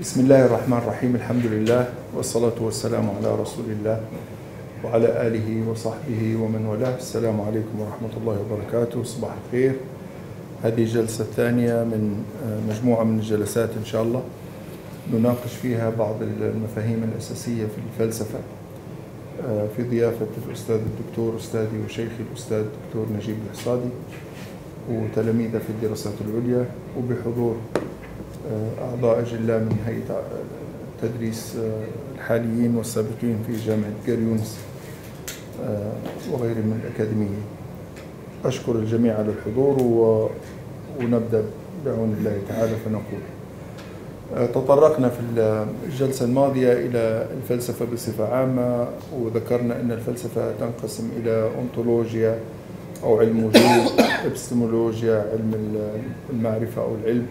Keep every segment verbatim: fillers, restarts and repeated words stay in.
بسم الله الرحمن الرحيم. الحمد لله والصلاة والسلام على رسول الله وعلى آله وصحبه ومن والاه. السلام عليكم ورحمة الله وبركاته. صباح الخير. هذه الجلسة الثانية من مجموعة من الجلسات إن شاء الله نناقش فيها بعض المفاهيم الأساسية في الفلسفة في ضيافة الأستاذ الدكتور أستاذي وشيخي الأستاذ الدكتور نجيب الحصادي وتلاميذه في الدراسات العليا، وبحضور أعضاء أجلاء من هيئة التدريس الحاليين والسابقين في جامعة قريونس وغيرهم من الأكاديمية. أشكر الجميع على الحضور ونبدأ بعون الله تعالى. فنقول تطرقنا في الجلسة الماضية إلى الفلسفة بصفة عامة، وذكرنا أن الفلسفة تنقسم إلى أنطولوجيا أو علم وجود، إبستمولوجيا علم المعرفة أو العلم،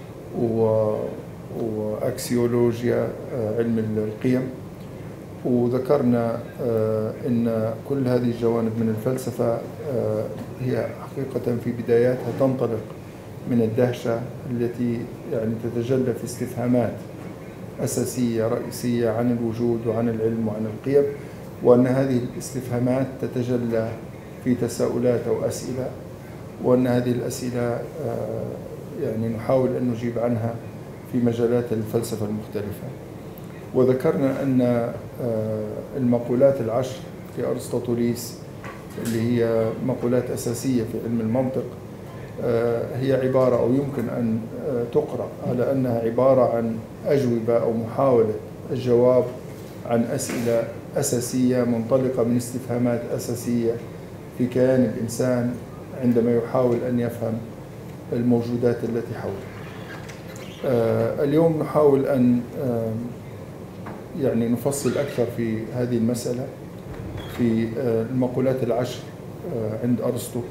وأكسيولوجيا علم القيم. وذكرنا أن كل هذه الجوانب من الفلسفة هي حقيقة في بداياتها تنطلق من الدهشة التي يعني تتجلى في استفهامات أساسية رئيسية عن الوجود وعن العلم وعن القيم، وأن هذه الاستفهامات تتجلى في تساؤلات أو أسئلة، وأن هذه الأسئلة يعني نحاول أن نجيب عنها في مجالات الفلسفة المختلفة. وذكرنا أن المقولات العشر في أرسطاطوليس اللي هي مقولات أساسية في علم المنطق هي عبارة أو يمكن أن تقرأ على أنها عبارة عن أجوبة أو محاولة الجواب عن أسئلة أساسية منطلقة من استفهامات أساسية في كيان الإنسان عندما يحاول أن يفهم الموجودات التي حوله. اليوم نحاول أن يعني نفصل أكثر في هذه المسألة في المقولات العشر عند أرسطو،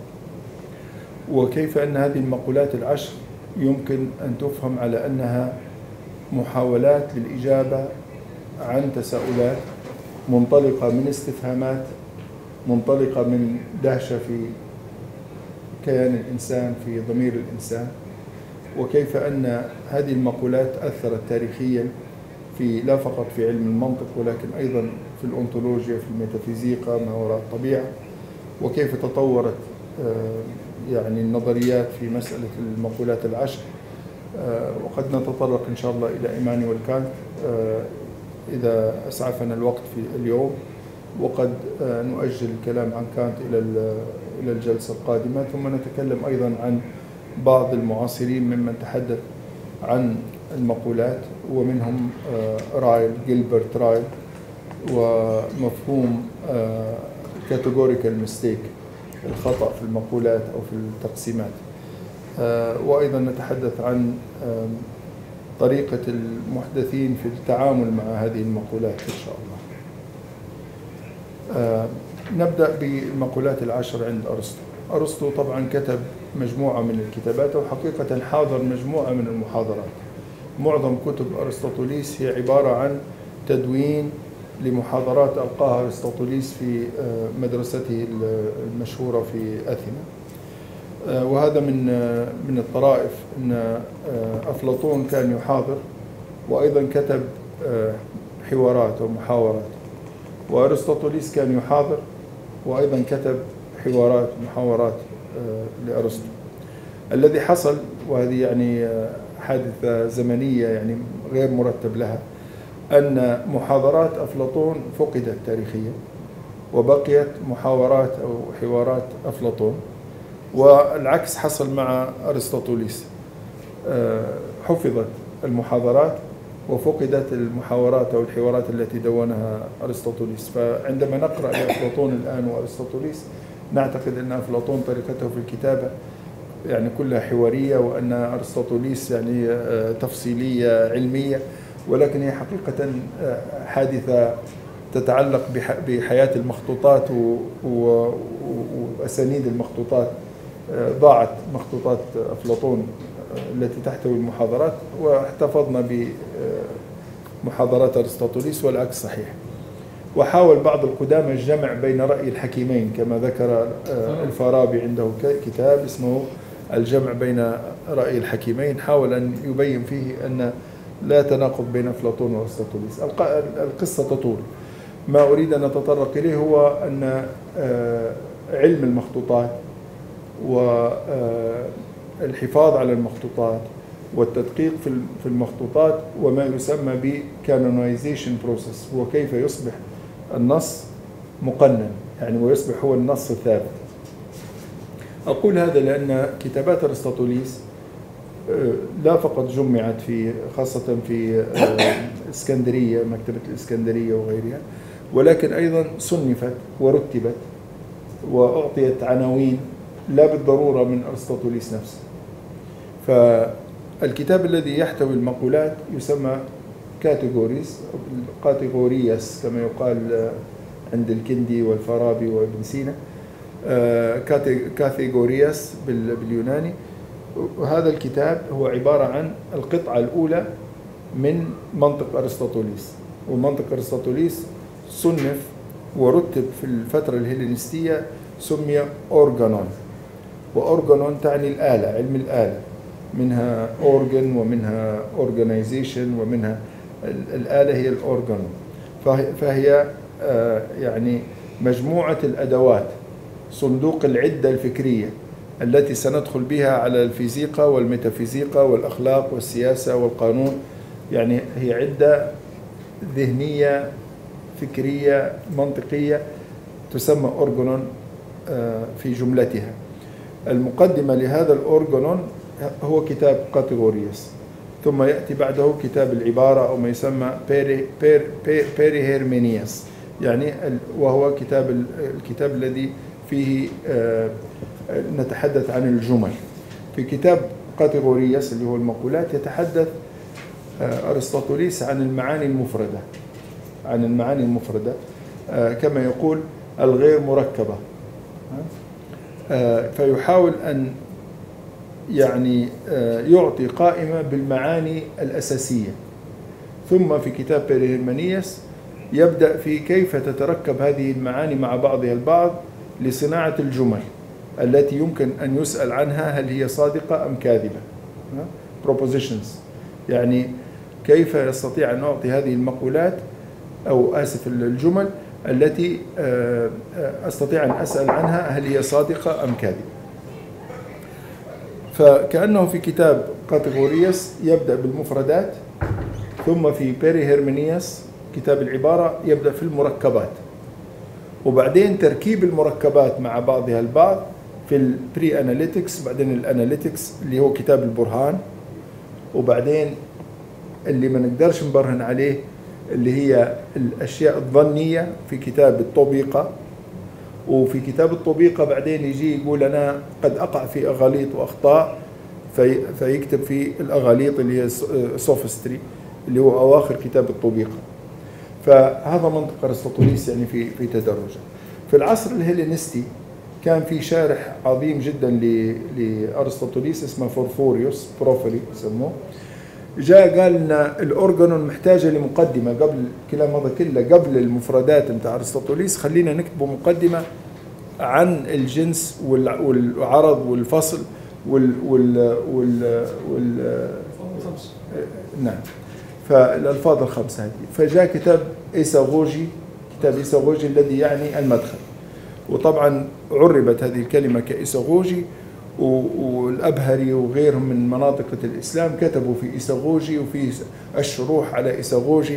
وكيف أن هذه المقولات العشر يمكن أن تفهم على أنها محاولات للإجابة عن تساؤلات منطلقة من استفهامات منطلقة من دهشة في كيان الإنسان، في ضمير الإنسان، وكيف أن هذه المقولات أثرت تاريخيا في لا فقط في علم المنطق ولكن أيضا في الأنطولوجيا، في الميتافيزيقا، ما وراء الطبيعة، وكيف تطورت يعني النظريات في مسألة المقولات العشر. وقد نتطرق إن شاء الله إلى إيمانويل كانت إذا أسعفنا الوقت في اليوم، وقد نؤجل الكلام عن كانت إلى إلى الجلسة القادمة. ثم نتكلم أيضا عن بعض المعاصرين ممن تحدث عن المقولات، ومنهم رايل جيلبرت رايل ومفهوم كاتيجوريكال ميستيك، الخطأ في المقولات أو في التقسيمات. وأيضا نتحدث عن طريقة المحدثين في التعامل مع هذه المقولات إن شاء الله. نبدأ بالمقولات العشر عند أرسطو. أرسطو طبعا كتب مجموعة من الكتابات، وحقيقة حاضر مجموعة من المحاضرات. معظم كتب أرسطاطوليس هي عبارة عن تدوين لمحاضرات ألقاها أرسطاطوليس في مدرسته المشهورة في أثينا. وهذا من من الطرائف أن أفلاطون كان يحاضر وأيضا كتب حوارات ومحاورات، وأرسطاطوليس كان يحاضر وأيضا كتب حوارات ومحاورات لأرسطو. الذي حصل، وهذه يعني حادثة زمنية يعني غير مرتب لها، أن محاضرات أفلاطون فقدت تاريخيا وبقيت محاورات أو حوارات أفلاطون، والعكس حصل مع أرسطاطوليس. حفظت المحاضرات وفقدت المحاورات أو الحوارات التي دونها أرسطاطوليس. فعندما نقرأ لأفلاطون الآن وأرسطاطوليس نعتقد أن أفلاطون طريقته في الكتابة يعني كلها حوارية، وأن أرسطاطوليس يعني تفصيلية علمية، ولكن هي حقيقة حادثة تتعلق بحياة المخطوطات وأسانيد المخطوطات. ضاعت مخطوطات أفلاطون التي تحتوي المحاضرات، واحتفظنا بمحاضرات أرسطاطوليس، والعكس صحيح. وحاول بعض القدامى الجمع بين رأي الحكيمين، كما ذكر الفارابي عنده كتاب اسمه الجمع بين رأي الحكيمين، حاول أن يبين فيه أن لا تناقض بين أفلاطون وأرسطاطاليس. القصة تطول. ما أريد أن أتطرق إليه هو أن علم المخطوطات والحفاظ على المخطوطات والتدقيق في المخطوطات وما يسمى ب canonization process، هو كيف يصبح النص مقنن يعني ويصبح هو النص الثابت. أقول هذا لأن كتابات أرسطاطاليس لا فقط جمعت في خاصة في الإسكندرية، مكتبة الإسكندرية وغيرها، ولكن أيضا صنفت ورتبت وأعطيت عناوين لا بالضرورة من أرسطاطاليس نفسه. فالكتاب الذي يحتوي المقولات يسمى كاتيجوريز، كاتيجورياس كما يقال عند الكندي والفارابي وابن سينا، كاتيجورياس باليوناني. وهذا الكتاب هو عبارة عن القطعة الأولى من منطق أرسطاطاليس، ومنطق أرسطاطاليس صنف ورتب في الفترة الهيلينستية، سمي أورغانون، وأورغانون تعني الآلة، علم الآلة، منها أورغن ومنها أورغانيزيشن ومنها الآلة هي الأورغانون. فهي يعني مجموعة الأدوات، صندوق العدة الفكرية التي سندخل بها على الفيزيقا والميتافيزيقا والأخلاق والسياسة والقانون. يعني هي عدة ذهنية فكرية منطقية تسمى أورغانون في جملتها. المقدمة لهذا الأورغانون هو كتاب كاتيجورياس، ثم يأتي بعده كتاب العبارة أو ما يسمى بيري بير بير بيري هيرمينياس، يعني وهو كتاب الكتاب الذي فيه نتحدث عن الجمل. في كتاب كاتيجورياس اللي هو المقولات يتحدث أرسطاطاليس عن المعاني المفردة، عن المعاني المفردة كما يقول الغير مركبة، فيحاول أن يعني يعطي قائمة بالمعاني الأساسية. ثم في كتاب بيريهرمانياس يبدأ في كيف تتركب هذه المعاني مع بعضها البعض لصناعة الجمل التي يمكن أن يسأل عنها هل هي صادقة أم كاذبة، propositions، يعني كيف يستطيع أن أعطي هذه المقولات أو آسف الجمل التي أستطيع أن أسأل عنها هل هي صادقة أم كاذبة. فكأنه في كتاب كاتيجورياس يبدأ بالمفردات، ثم في بيريهرمانياس كتاب العبارة يبدأ في المركبات، وبعدين تركيب المركبات مع بعضها البعض في البري أناليتكس، بعدين الأناليتكس اللي هو كتاب البرهان، وبعدين اللي ما نقدرش نبرهن عليه اللي هي الأشياء الظنية في كتاب الطبيقة. وفي كتاب الطبيقة بعدين يجي يقول أنا قد أقع في أغاليط وأخطاء، في فيكتب في الأغاليط اللي هي سوفستري اللي هو أواخر كتاب الطبيقة. فهذا منطق أرسطاطاليس يعني في في تدرجه. في العصر الهيلينستي كان في شارح عظيم جدا لأرسطاطاليس اسمه فورفوريوس، بروفري يسموه، جاء قال ان الأورغانون محتاجه لمقدمه قبل كلام هذا كله، قبل المفردات نتاع أرسطاطاليس خلينا نكتب مقدمه عن الجنس والعرض والفصل وال وال وال, وال نعم فالألفاظ الخمسة هذه. فجاء كتاب إيساغوجي، كتاب إيساغوجي الذي يعني المدخل، وطبعا عربت هذه الكلمة كإيساغوجي، والأبهري وغيرهم من مناطق الإسلام كتبوا في إيساغوجي وفي الشروح على إيساغوجي،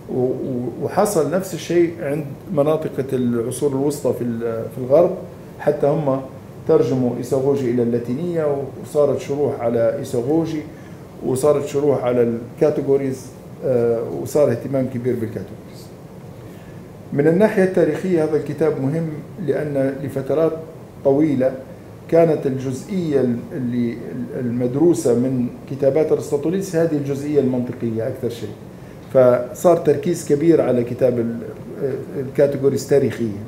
وحصل نفس الشيء عند مناطق العصور الوسطى في في الغرب، حتى هم ترجموا إيساغوجي إلى اللاتينية وصارت شروح على إيساغوجي وصارت شروح على الكاتيجوريز، وصار اهتمام كبير بالكاتيجوريز. من الناحية التاريخية هذا الكتاب مهم لأن لفترات طويلة كانت الجزئية اللي المدروسة من كتابات أرسطاطاليس هذه الجزئية المنطقية أكثر شيء، فصار تركيز كبير على كتاب الكاتيجوريز تاريخيا،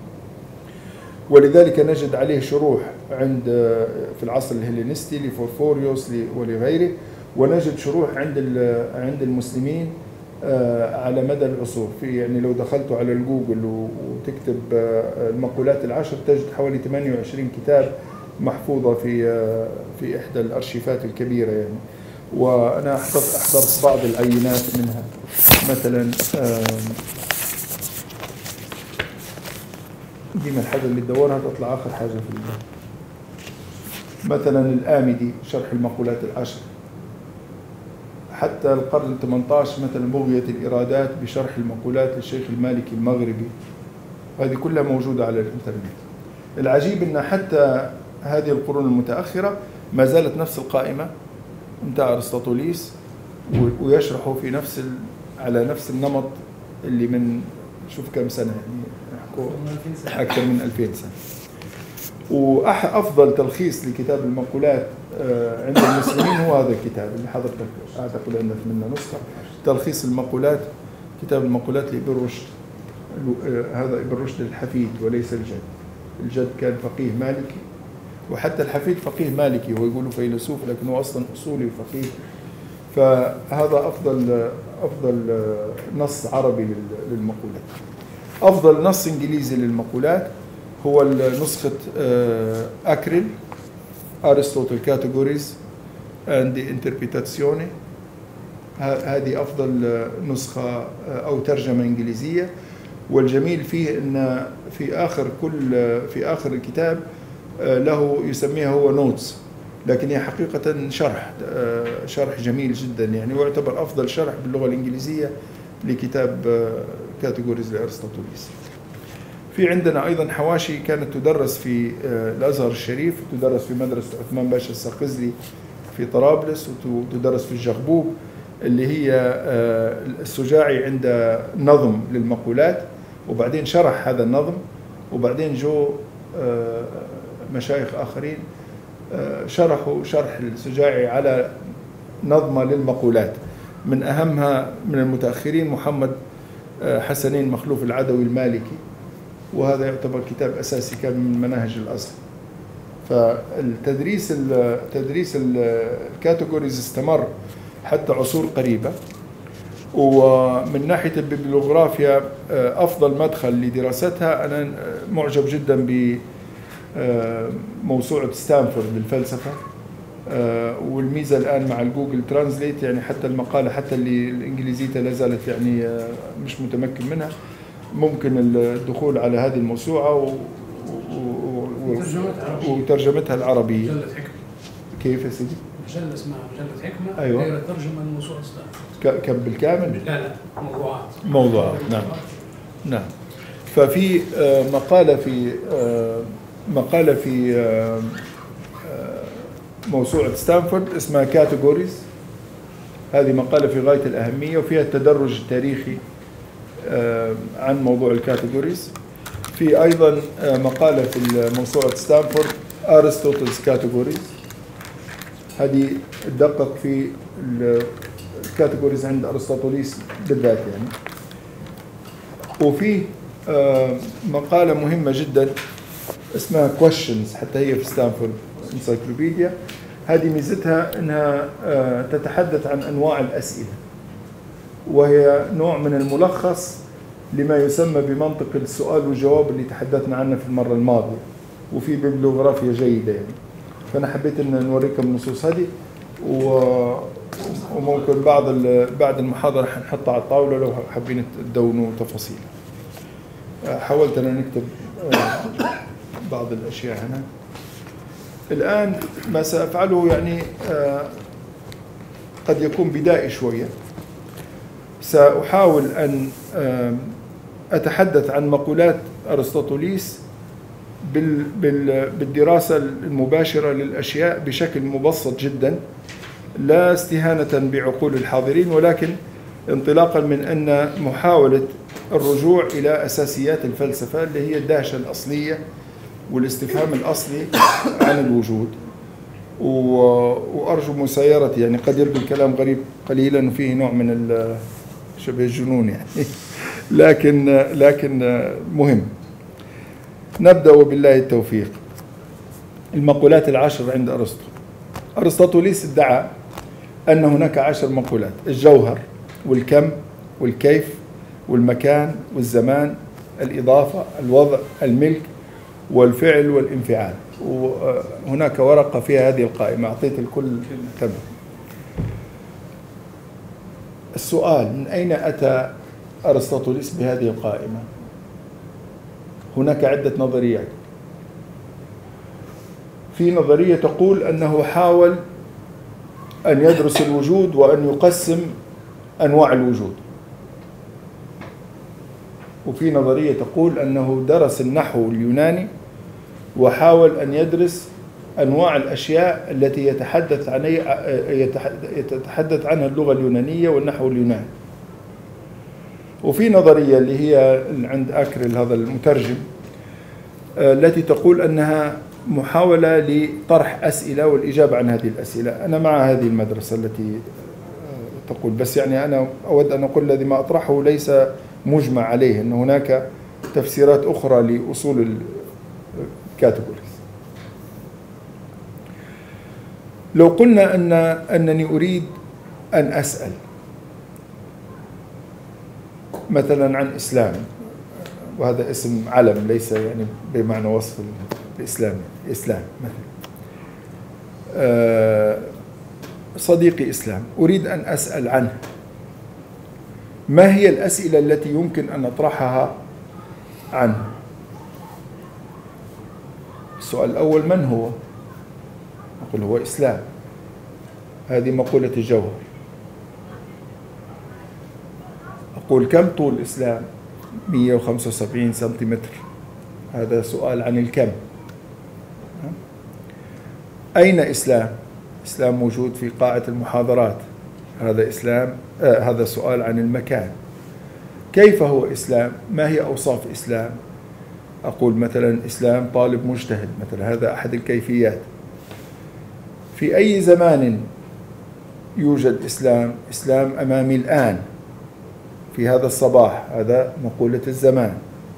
ولذلك نجد عليه شروح عند في العصر الهيلينستي لفورفوريوس ولغيره، ونجد شروح عند عند المسلمين على مدى العصور. في يعني لو دخلتوا على الجوجل وتكتب المقولات العشر تجد حوالي ثمانية وعشرين كتاب محفوظة في في إحدى الأرشيفات الكبيرة يعني. وأنا أحضرت أحضرت بعض العينات منها. مثلا دي من الحاجة اللي تدورها تطلع آخر حاجة في الباب. مثلا الآمدي شرح المقولات العشر، حتى القرن الثامن عشر مثلا بغية الإرادات بشرح المقولات للشيخ المالكي المغربي، هذه كلها موجودة على الإنترنت. العجيب أن حتى هذه القرون المتأخرة ما زالت نفس القائمة متاع أرسطاطوليس، ويشرحوا في نفس ال... على نفس النمط اللي من شوف كم سنة، يعني أكثر من ألفين سنة. وأفضل تلخيص لكتاب المقولات عند المسلمين هو هذا الكتاب اللي حضرتك أعتقد عندك منه نسخة، تلخيص المقولات، كتاب المقولات لابن رشد. هذا ابن رشد الحفيد وليس الجد. الجد كان فقيه مالكي، وحتى الحفيد فقيه مالكي، هو يقولوا فيلسوف لكنه أصلا أصولي وفقيه. فهذا أفضل أفضل نص عربي للمقولات. أفضل نص إنجليزي للمقولات هو نسخة أكريل أرسطوطل كاتيجوريز أند انتربريتاسيوني. هذه أفضل نسخة أو ترجمة إنجليزية. والجميل فيه أن في آخر كل في آخر الكتاب له يسميها هو نوتس، لكن هي حقيقة شرح شرح جميل جدا يعني، ويعتبر أفضل شرح باللغة الإنجليزية لكتاب كاتيجوريز لأرسطاطوليس. في عندنا أيضا حواشي كانت تدرس في الأزهر الشريف، تدرس في مدرسة عثمان باشا السقزلي في طرابلس، وتدرس في الجغبوب، اللي هي السجاعي عند نظم للمقولات، وبعدين شرح هذا النظم، وبعدين جو مشايخ آخرين شرحوا شرح السجاعي على نظمة للمقولات. من أهمها من المتأخرين محمد حسنين مخلوف العدوي المالكي، وهذا يعتبر كتاب أساسي كان من مناهج الأزهر. فالتدريس التدريس الكاتيجوريز استمر حتى عصور قريبة. ومن ناحية الببليوغرافيا أفضل مدخل لدراستها، أنا معجب جدا بموسوعة ستانفورد للفلسفة، والميزة الآن مع الجوجل ترانزليت يعني حتى المقالة حتى اللي الإنجليزية لا زالت يعني مش متمكن منها، ممكن الدخول على هذه الموسوعة و... و... و... وترجمتها العربية. مجلة حكمة. كيف يا سيدي؟ مجلة اسمها مجلة حكمة. أيوة. هي ترجمة الموسوعة ستانفورد. كم بالكامل؟ لا لا موضوعات. موضوعات نعم. نعم. ففي مقالة في مقالة في موسوعة ستانفورد اسمها كاتيجوريز. هذه مقالة في غاية الأهمية، وفيها التدرج التاريخي عن موضوع الكاتيجوريز. في أيضا مقالة في موسوعة ستانفورد أرسطوطل's كاتيجوريز، هذه تدقق في الكاتيجوريز عند أرسطاطوليس بالذات يعني. وفي مقالة مهمة جدا اسمها questions، حتى هي في ستانفورد انسايكلوبيديا. هذه ميزتها أنها تتحدث عن أنواع الأسئلة، وهي نوع من الملخص لما يسمى بمنطق السؤال والجواب اللي تحدثنا عنه في المرة الماضية، وفي ببليوغرافيا جيدة يعني. فأنا حبيت أن نوريكم النصوص هذه، وممكن بعض بعد المحاضرة حنحطها على الطاولة لو حابين تدونوا تفاصيل. حاولت أن نكتب بعض الأشياء هنا. الآن ما سأفعله يعني قد يكون بدائي شوية. سأحاول أن أتحدث عن مقولات أرسطاطوليس بالدراسة المباشرة للأشياء بشكل مبسط جدا، لا استهانة بعقول الحاضرين، ولكن انطلاقا من أن محاولة الرجوع إلى أساسيات الفلسفة اللي هي الدهشة الأصلية والاستفهام الأصلي عن الوجود. وأرجو مسايرتي، يعني قد يبدو الكلام غريب قليلا وفيه نوع من شبه الجنون يعني لكن لكن مهم. نبدأ وبالله التوفيق. المقولات العشر عند أرسطو. أرسطاطوليس ادعى أن هناك عشر مقولات: الجوهر والكم والكيف والمكان والزمان، الإضافة، الوضع، الملك، والفعل والانفعال. وهناك ورقة فيها هذه القائمة، أعطيت الكل تمام. السؤال: من أين أتى أرسطاطاليس بهذه القائمة؟ هناك عدة نظريات. في نظرية تقول أنه حاول أن يدرس الوجود وأن يقسم أنواع الوجود، وفي نظرية تقول أنه درس النحو اليوناني وحاول أن يدرس أنواع الأشياء التي يتحدث عنها يتحدث عنها اللغة اليونانية والنحو اليوناني. وفي نظرية اللي هي عند أكرل هذا المترجم التي تقول أنها محاولة لطرح أسئلة والإجابة عن هذه الأسئلة. أنا مع هذه المدرسة التي تقول، بس يعني أنا أود أن أقول الذي ما أطرحه ليس مجمع عليه، أن هناك تفسيرات أخرى لأصول الكاتيجوريز. لو قلنا أن أنني أريد أن أسأل مثلا عن إسلام، وهذا اسم علم ليس يعني بمعنى وصف الإسلام، إسلام مثلا، صديقي إسلام أريد أن أسأل عنه، ما هي الأسئلة التي يمكن أن أطرحها عنه؟ السؤال الأول: من هو؟ أقول هو إسلام، هذه مقولة الجوهر. أقول كم طول الإسلام؟ مئة وخمسة وسبعين سنتيمتر، هذا سؤال عن الكم. أين إسلام؟ إسلام موجود في قاعة المحاضرات، هذا إسلام، آه هذا سؤال عن المكان. كيف هو إسلام؟ ما هي أوصاف إسلام؟ أقول مثلا إسلام طالب مجتهد مثلا، هذا أحد الكيفيات. في أي زمان يوجد إسلام؟ إسلام أمامي الآن في هذا الصباح، هذا مقولة الزمان.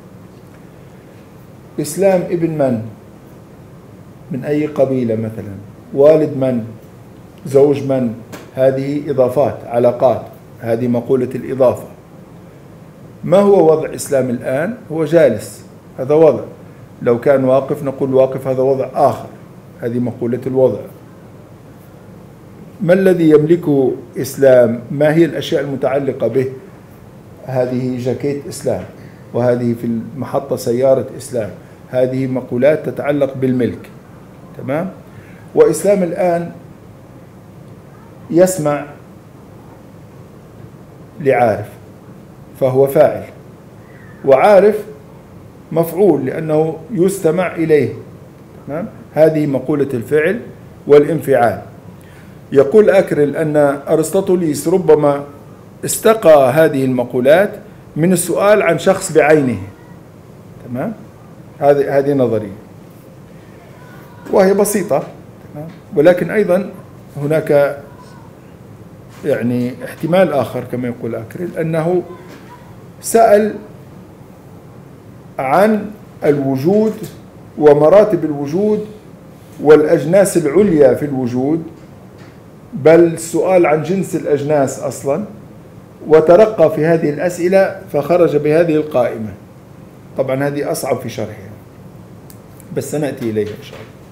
إسلام ابن من؟ من أي قبيلة مثلا؟ والد من؟ زوج من؟ هذه إضافات، علاقات، هذه مقولة الإضافة. ما هو وضع إسلام الآن؟ هو جالس، هذا وضع. لو كان واقف نقول واقف، هذا وضع آخر، هذه مقولة الوضع. ما الذي يملكه إسلام؟ ما هي الأشياء المتعلقة به؟ هذه جاكيت إسلام، وهذه في المحطة سيارة إسلام، هذه مقولات تتعلق بالملك. تمام؟ وإسلام الآن يسمع لعارف فهو فاعل، وعارف مفعول لأنه يستمع إليه. تمام؟ هذه مقولة الفعل والانفعال. يقول أكرل أن أرسطاطاليس ربما استقى هذه المقولات من السؤال عن شخص بعينه. تمام؟ هذه هذه نظرية وهي بسيطة. تمام؟ ولكن أيضا هناك يعني احتمال آخر كما يقول أكرل، أنه سأل عن الوجود ومراتب الوجود والأجناس العليا في الوجود، بل السؤال عن جنس الأجناس أصلا، وترقى في هذه الأسئلة فخرج بهذه القائمة. طبعا هذه أصعب في شرحها بس سنأتي إليها إن شاء الله.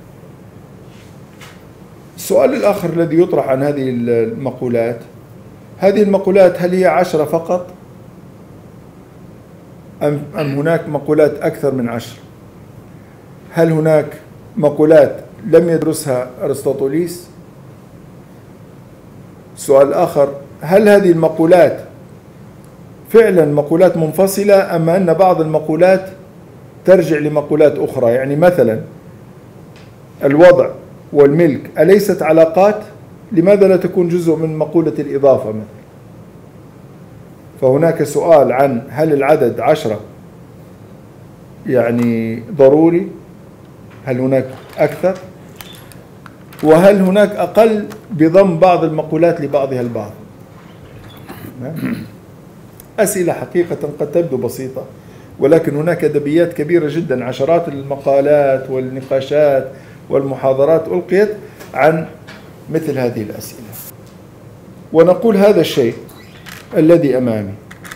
السؤال الآخر الذي يطرح عن هذه المقولات، هذه المقولات هل هي عشرة فقط أم, أم هناك مقولات أكثر من عشر؟ هل هناك مقولات لم يدرسها أرسطاطاليس؟ السؤال الآخر: هل هذه المقولات فعلا مقولات منفصلة أم أن بعض المقولات ترجع لمقولات أخرى؟ يعني مثلا الوضع والملك أليست علاقات؟ لماذا لا تكون جزء من مقولة الإضافة مثلا؟ فهناك سؤال عن هل العدد عشرة يعني ضروري؟ هل هناك أكثر؟ وهل هناك أقل بضم بعض المقولات لبعضها البعض؟ أسئلة حقيقة قد تبدو بسيطة، ولكن هناك أدبيات كبيرة جدا، عشرات المقالات والنقاشات والمحاضرات ألقيت عن مثل هذه الأسئلة. ونقول هذا الشيء الذي أمامي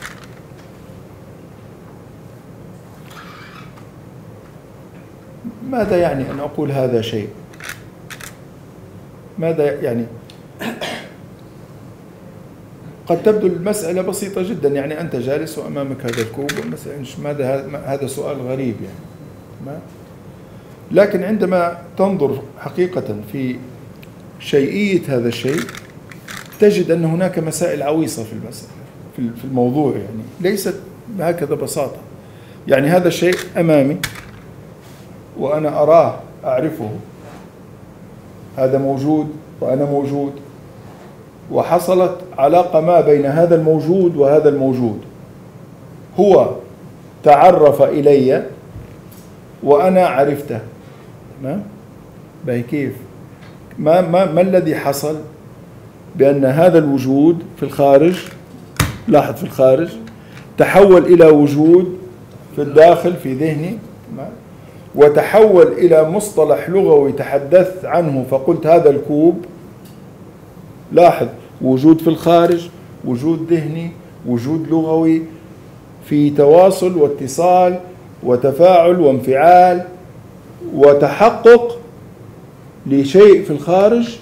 ماذا يعني أن أقول هذا شيء؟ ماذا يعني؟ قد تبدو المسألة بسيطة جدا، يعني أنت جالس وأمامك هذا الكوب والمسألة مش ماذا هذا سؤال غريب يعني ما. لكن عندما تنظر حقيقة في شيئية هذا الشيء تجد أن هناك مسائل عويصة في المسألة في الموضوع، يعني ليست بهكذا بساطة. يعني هذا الشيء أمامي وأنا أراه أعرفه، هذا موجود وأنا موجود، وحصلت علاقة ما بين هذا الموجود وهذا الموجود، هو تعرف إلي وأنا عرفته. ما باهي كيف ما, ما, ما الذي حصل؟ بأن هذا الوجود في الخارج، لاحظ في الخارج، تحول إلى وجود في الداخل في ذهني، وتحول إلى مصطلح لغوي تحدثت عنه فقلت هذا الكوب. لاحظ، وجود في الخارج، وجود ذهني، وجود لغوي، في تواصل واتصال وتفاعل وانفعال وتحقق لشيء في الخارج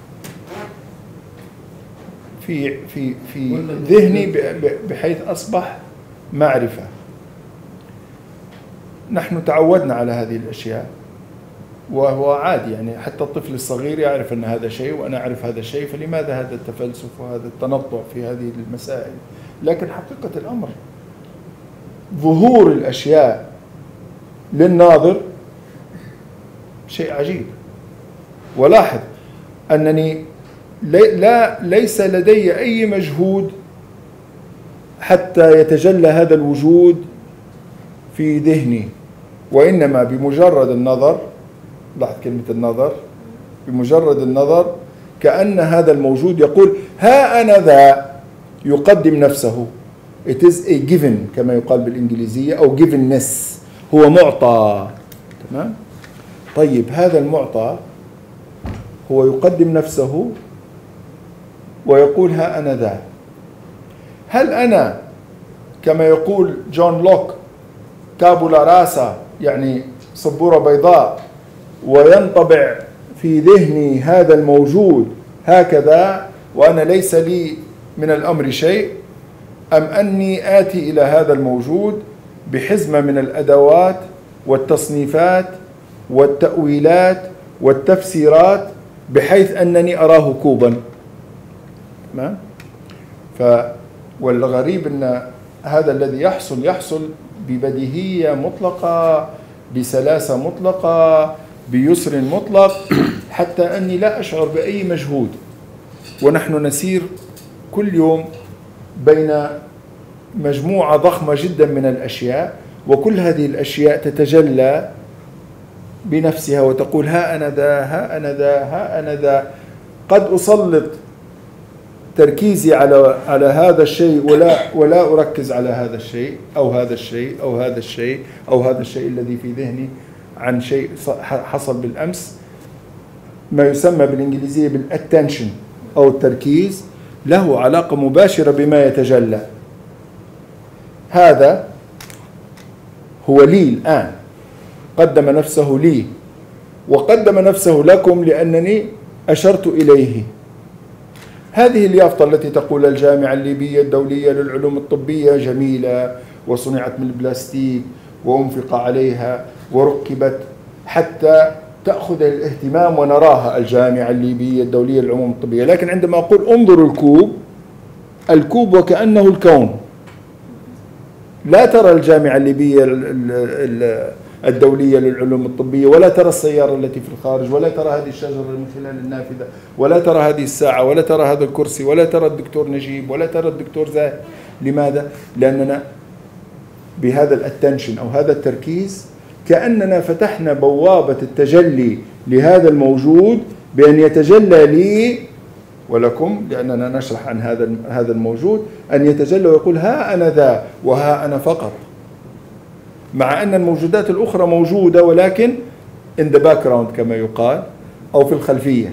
في في في ذهني بحيث أصبح معرفة. نحن تعودنا على هذه الأشياء وهو عادي، يعني حتى الطفل الصغير يعرف أن هذا شيء وأنا أعرف هذا الشيء، فلماذا هذا التفلسف وهذا التنطع في هذه المسائل؟ لكن حقيقة الأمر ظهور الأشياء للناظر شيء عجيب. ولاحظ أنني لا ليس لدي أي مجهود حتى يتجلى هذا الوجود في ذهني، وإنما بمجرد النظر، لاحظ كلمة النظر، بمجرد النظر كأن هذا الموجود يقول ها أنا ذا، يقدم نفسه. It is a given كما يقال بالإنجليزية، أو givenness، هو معطى. تمام؟ طيب هذا المعطى هو يقدم نفسه ويقول ها أنا ذا. هل أنا كما يقول جون لوك تابولا راسا، يعني صبورة بيضاء، وينطبع في ذهني هذا الموجود هكذا وأنا ليس لي من الأمر شيء، أم أني آتي إلى هذا الموجود بحزمة من الأدوات والتصنيفات والتأويلات والتفسيرات بحيث أنني أراه كوبا؟ ما؟ ف والغريب أن هذا الذي يحصل يحصل ببديهية مطلقة، بسلاسة مطلقة، بيسر مطلق، حتى أني لا أشعر بأي مجهود. ونحن نسير كل يوم بين مجموعة ضخمة جدا من الأشياء، وكل هذه الأشياء تتجلى بنفسها وتقول ها أنا ذا، ها أنا ذا، ها أنا ذا. قد أسلط تركيزي على على هذا الشيء ولا ولا أركز على هذا الشيء أو هذا الشيء أو هذا الشيء أو هذا الشيء الذي في ذهني عن شيء حصل بالأمس، ما يسمى بالإنجليزية بالاتنشن أو التركيز، له علاقة مباشرة بما يتجلى. هذا هو لي الآن، قدم نفسه لي وقدم نفسه لكم لأنني أشرت إليه. هذه اليافطة التي تقول الجامعة الليبية الدولية للعلوم الطبية جميلة وصنعت من البلاستيك وأنفق عليها وركبت حتى تأخذ الاهتمام ونراها الجامعة الليبية الدولية للعلوم الطبية، لكن عندما أقول انظروا الكوب، الكوب وكأنه الكون. لا ترى الجامعة الليبية الدولية للعلوم الطبية، ولا ترى السيارة التي في الخارج، ولا ترى هذه الشجرة من خلال النافذة، ولا ترى هذه الساعة، ولا ترى هذا الكرسي، ولا ترى الدكتور نجيب، ولا ترى الدكتور زاهد. لماذا؟ لأننا بهذا الاتنشن أو هذا التركيز كأننا فتحنا بوابة التجلي لهذا الموجود بأن يتجلى لي ولكم، لأننا نشرح عن هذا هذا الموجود، أن يتجلى ويقول ها أنا ذا وها أنا فقط، مع أن الموجودات الأخرى موجودة ولكن in the background كما يقال، أو في الخلفية.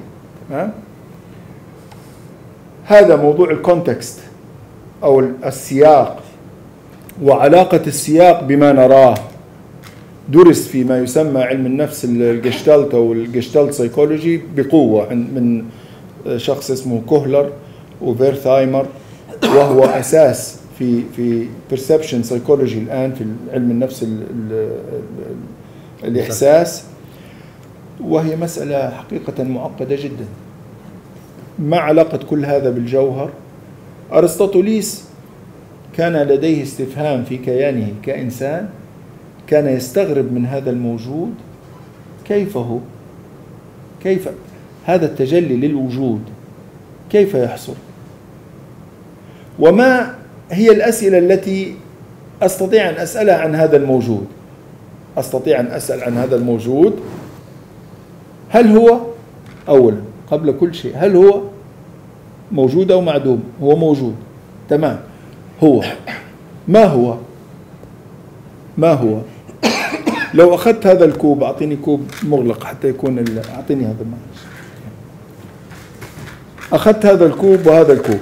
هذا موضوع الكونتكست أو السياق، وعلاقة السياق بما نراه درس فيما يسمى علم النفس الجشتالت أو الجشتالت سايكولوجي بقوة من شخص اسمه كوهلر وفيرثايمر وهو أساس في في perception psychology الآن في علم النفس ال ال ال الإحساس، وهي مسألة حقيقة معقدة جدا. ما علاقة كل هذا بالجوهر؟ أرسطاطوليس كان لديه استفهام في كيانه كإنسان، كان يستغرب من هذا الموجود، كيف هو؟ كيف هذا التجلي للوجود كيف يحصل؟ وما هي الأسئلة التي أستطيع أن أسألها عن هذا الموجود؟ أستطيع أن أسأل عن هذا الموجود هل هو أولا قبل كل شيء هل هو موجود أو معدوم؟ هو موجود، تمام. هو ما هو؟ ما هو؟ لو أخذت هذا الكوب، أعطيني كوب مغلق حتى يكون ال... أعطيني هذا الماء. أخذت هذا الكوب وهذا الكوب،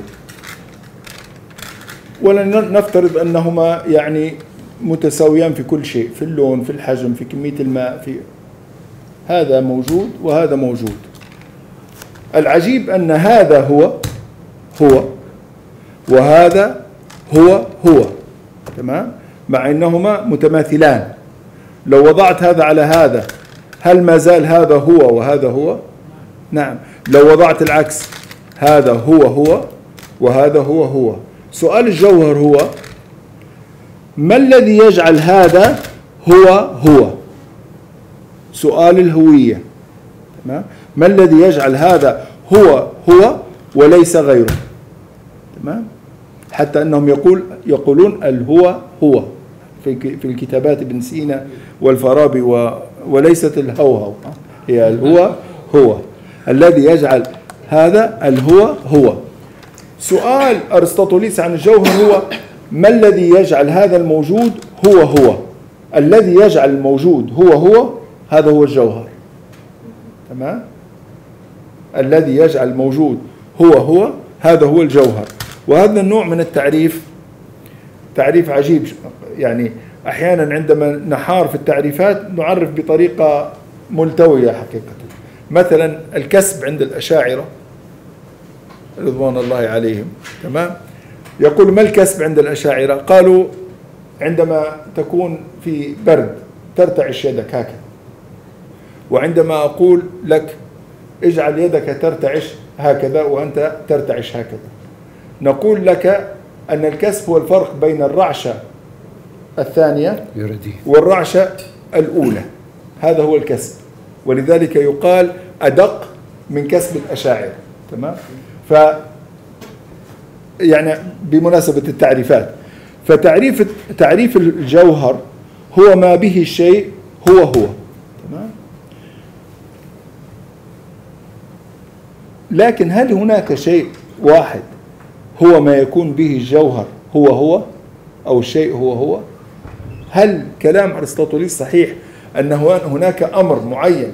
ولنفترض أنهما يعني متساويان في كل شيء، في اللون، في الحجم، في كمية الماء، في هذا موجود وهذا موجود. العجيب أن هذا هو هو وهذا هو هو، تمام، مع أنهما متماثلان. لو وضعت هذا على هذا هل ما زال هذا هو وهذا هو؟ نعم. لو وضعت العكس هذا هو هو وهذا هو هو. سؤال الجوهر هو ما الذي يجعل هذا هو هو؟ سؤال الهوية، تمام؟ ما الذي يجعل هذا هو هو وليس غيره؟ تمام؟ حتى أنهم يقول يقولون الهو هو في في الكتابات ابن سينا والفارابي، وليست الهوهو، هي الهو هو الذي يجعل هذا الهو هو. سؤال أرسطاطوليس عن الجوهر هو ما الذي يجعل هذا الموجود هو هو؟ الذي يجعل الموجود هو هو هذا هو الجوهر، تمام؟ الذي يجعل الموجود هو هو هذا هو الجوهر. وهذا النوع من التعريف تعريف عجيب، يعني أحيانا عندما نحار في التعريفات نعرف بطريقة ملتوية حقيقة. مثلا الكسب عند الأشاعرة رضوان الله عليهم، تمام، يقول ما الكسب عند الأشاعرة؟ قالوا عندما تكون في برد ترتعش يدك هكذا، وعندما أقول لك اجعل يدك ترتعش هكذا وأنت ترتعش هكذا، نقول لك أن الكسب هو الفرق بين الرعشة الثانية والرعشة الأولى، هذا هو الكسب. ولذلك يقال أدق من كسب الأشاعرة، تمام؟ ف يعني بمناسبة التعريفات، فتعريف تعريف الجوهر هو ما به الشيء هو هو، تمام؟ لكن هل هناك شيء واحد هو ما يكون به الجوهر هو هو أو الشيء هو هو؟ هل كلام أرسطاطوليس صحيح أن هناك أمر معين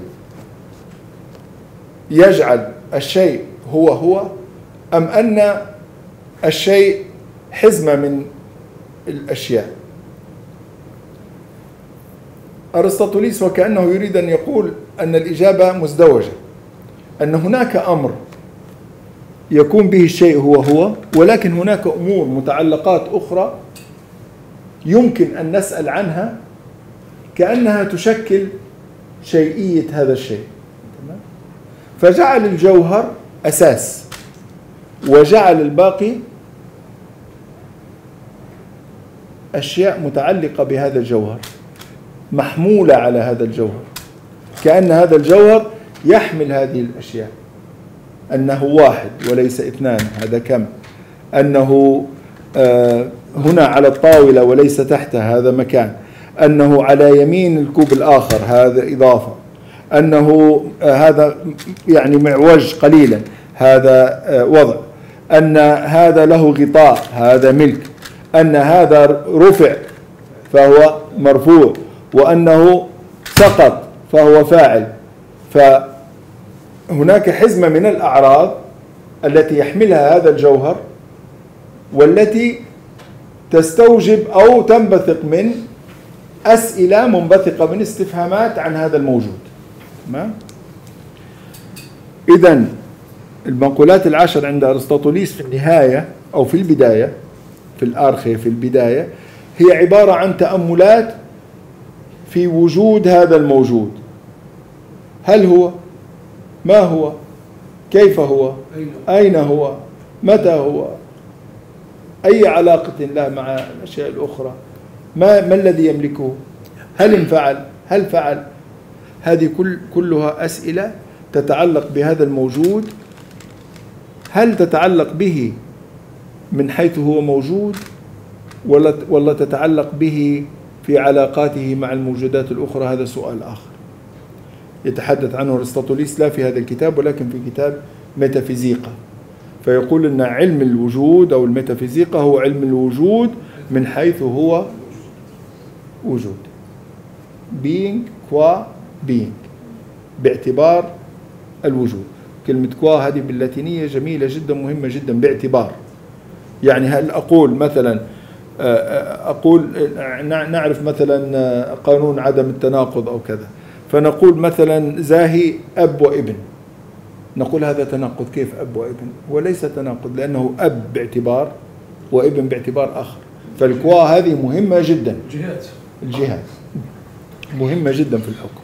يجعل الشيء هو هو، أم أن الشيء حزمة من الأشياء؟ أرسطاطوليس وكأنه يريد أن يقول أن الإجابة مزدوجة، أن هناك أمر يكون به الشيء هو هو، ولكن هناك أمور متعلقات أخرى يمكن أن نسأل عنها كأنها تشكل شيئية هذا الشيء، فجعل الجوهر أساس وجعل الباقي أشياء متعلقة بهذا الجوهر محمولة على هذا الجوهر، كأن هذا الجوهر يحمل هذه الأشياء، أنه واحد وليس اثنان هذا كم، أنه آه هنا على الطاولة وليس تحتها هذا مكان، أنه على يمين الكوب الآخر هذا إضافة، أنه آه هذا يعني معوج قليلا هذا آه وضع، أن هذا له غطاء هذا ملك، أن هذا رفع فهو مرفوع، وأنه سقط فهو فاعل. فهناك حزمة من الأعراض التي يحملها هذا الجوهر، والتي تستوجب أو تنبثق من أسئلة منبثقة من استفهامات عن هذا الموجود. تمام؟ إذن المنقولات العشر عند أرسطاطوليس في النهاية أو في البداية، في الآرخية في البداية، هي عبارة عن تأملات في وجود هذا الموجود. هل هو؟ ما هو؟ كيف هو؟ أين هو؟ متى هو؟ أي علاقة له مع الأشياء الأخرى؟ ما ما الذي يملكه؟ هل انفعل؟ هل فعل؟ هذه كل كلها أسئلة تتعلق بهذا الموجود. هل تتعلق به من حيث هو موجود، ولا ولا تتعلق به في علاقاته مع الموجودات الأخرى؟ هذا سؤال آخر يتحدث عنه أرسطاطوليس لا في هذا الكتاب ولكن في كتاب ميتافيزيقا، فيقول أن علم الوجود أو الميتافيزيقا هو علم الوجود من حيث هو وجود، being qua being، باعتبار الوجود. كلمة qua هذه باللاتينية جميلة جدا مهمة جدا، باعتبار. يعني هل أقول مثلا أقول نعرف مثلا قانون عدم التناقض أو كذا، فنقول مثلا زاهي أب وابن، نقول هذا تناقض. كيف أب وابن؟ وليس تناقض، لأنه أب باعتبار وابن باعتبار آخر. فالكوا هذه مهمة جدا، الجهات الجهات مهمة جدا في الحكم.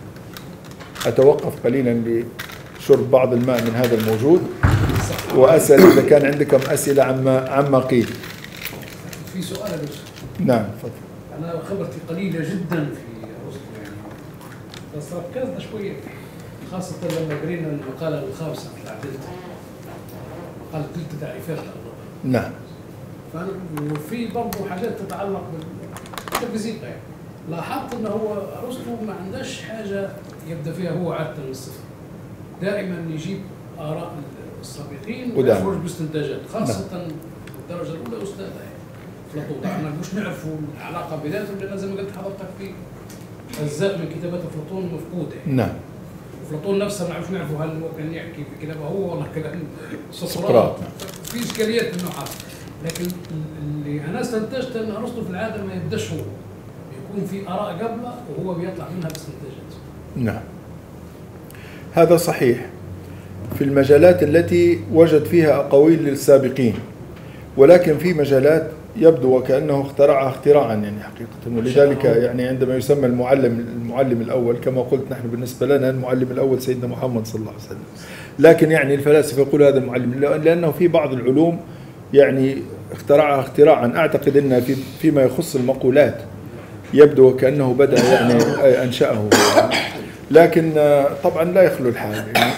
أتوقف قليلا بشرب بعض الماء من هذا الموجود وأسأل إذا كان عندكم أسئلة عما عما قيل. في سؤال بس. نعم تفضل. أنا خبرتي قليلة جدا في أرسطو يعني، بس ركزنا شوية خاصة لما قرينا المقالة الخامسة بتاع دلتا، مقالة دلتا تعريفات الأرض. نعم. وفي برضه حاجات تتعلق بالفيزيقا يعني. لاحظت انه هو ارسطو ما عندهش حاجه يبدا فيها هو عاده من الصفر، دائما يجيب اراء السابقين ويخرج باستنتاجات، خاصه نعم. الدرجه الاولى استاذه يعني افلاطون. احنا مش نعرفوا العلاقه بيناتهم لان زي ما قلت حضرتك في اجزاء من كتابات افلاطون مفقوده يعني. نعم. افلاطون نفسه ما نعرفش نعرفوا هل هو كان يحكي في كلامه هو ولا كلام سقراط. في اشكاليات من النوع هذا، لكن اللي انا استنتجت ان ارسطو في العاده ما يبداش هو، يكون في آراء قبله وهو بيطلع منها باستنتاجات. نعم هذا صحيح في المجالات التي وجد فيها أقاويل للسابقين، ولكن في مجالات يبدو وكأنه اخترعها اختراعا يعني حقيقة، ولذلك يعني عندما يسمى المعلم المعلم الأول كما قلت نحن بالنسبة لنا المعلم الأول سيدنا محمد صلى الله عليه وسلم، لكن يعني الفلاسفة يقول هذا المعلم لأنه في بعض العلوم يعني اخترعها اختراعا. أعتقد أن في فيما يخص المقولات يبدو كأنه بدأ يعني أنشأه، لكن طبعا لا يخلو الحال يعني.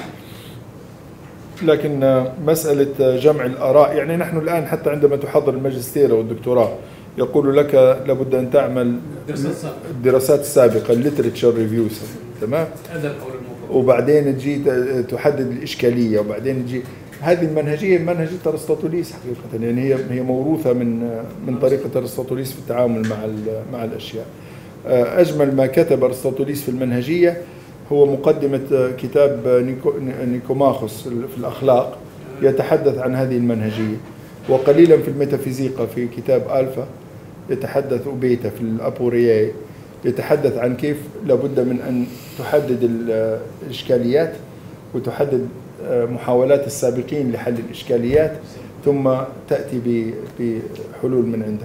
لكن مسألة جمع الآراء يعني نحن الآن حتى عندما تحضر الماجستير أو الدكتوراه يقول لك لابد أن تعمل الدراسات السابقة الليتريتشر ريفيوز، تمام، وبعدين تجي تحدد الإشكالية، وبعدين تجي هذه المنهجية منهجية أرسطاطوليس حقيقة يعني هي هي موروثة من من طريقة أرسطاطوليس في التعامل مع مع الأشياء. أجمل ما كتب أرسطاطوليس في المنهجية هو مقدمة كتاب نيكو نيكوماخوس في الأخلاق يتحدث عن هذه المنهجية، وقليلا في الميتافيزيقا في كتاب ألفا يتحدث وبيتا في الأبورياي يتحدث عن كيف لابد من أن تحدد الإشكاليات وتحدد محاولات السابقين لحل الإشكاليات ثم تأتي بحلول من عندك.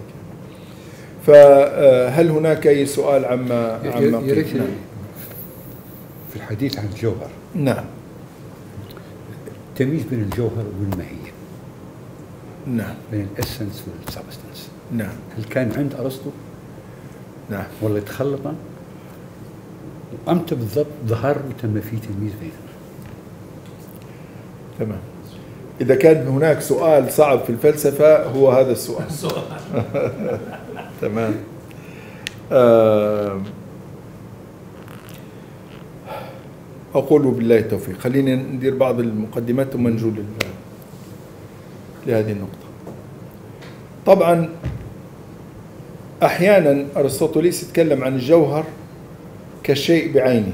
فهل هناك أي سؤال عما عما قلنا في الحديث عن الجوهر؟ نعم. التمييز بين الجوهر والماهية. نعم. بين الاسنس والسبستنس. نعم. هل كان عند أرسطو؟ نعم. ولا تخلطا؟ وأمتى بالضبط ظهر وتم فيه تمييز بينهم؟ تمام. إذا كان هناك سؤال صعب في الفلسفة هو هذا السؤال. تمام. أقول بالله التوفيق. خلينا ندير بعض المقدمات ثم نجول لهذه النقطة. طبعا أحيانا أرسطاطوليس يتكلم عن الجوهر كشيء بعينه،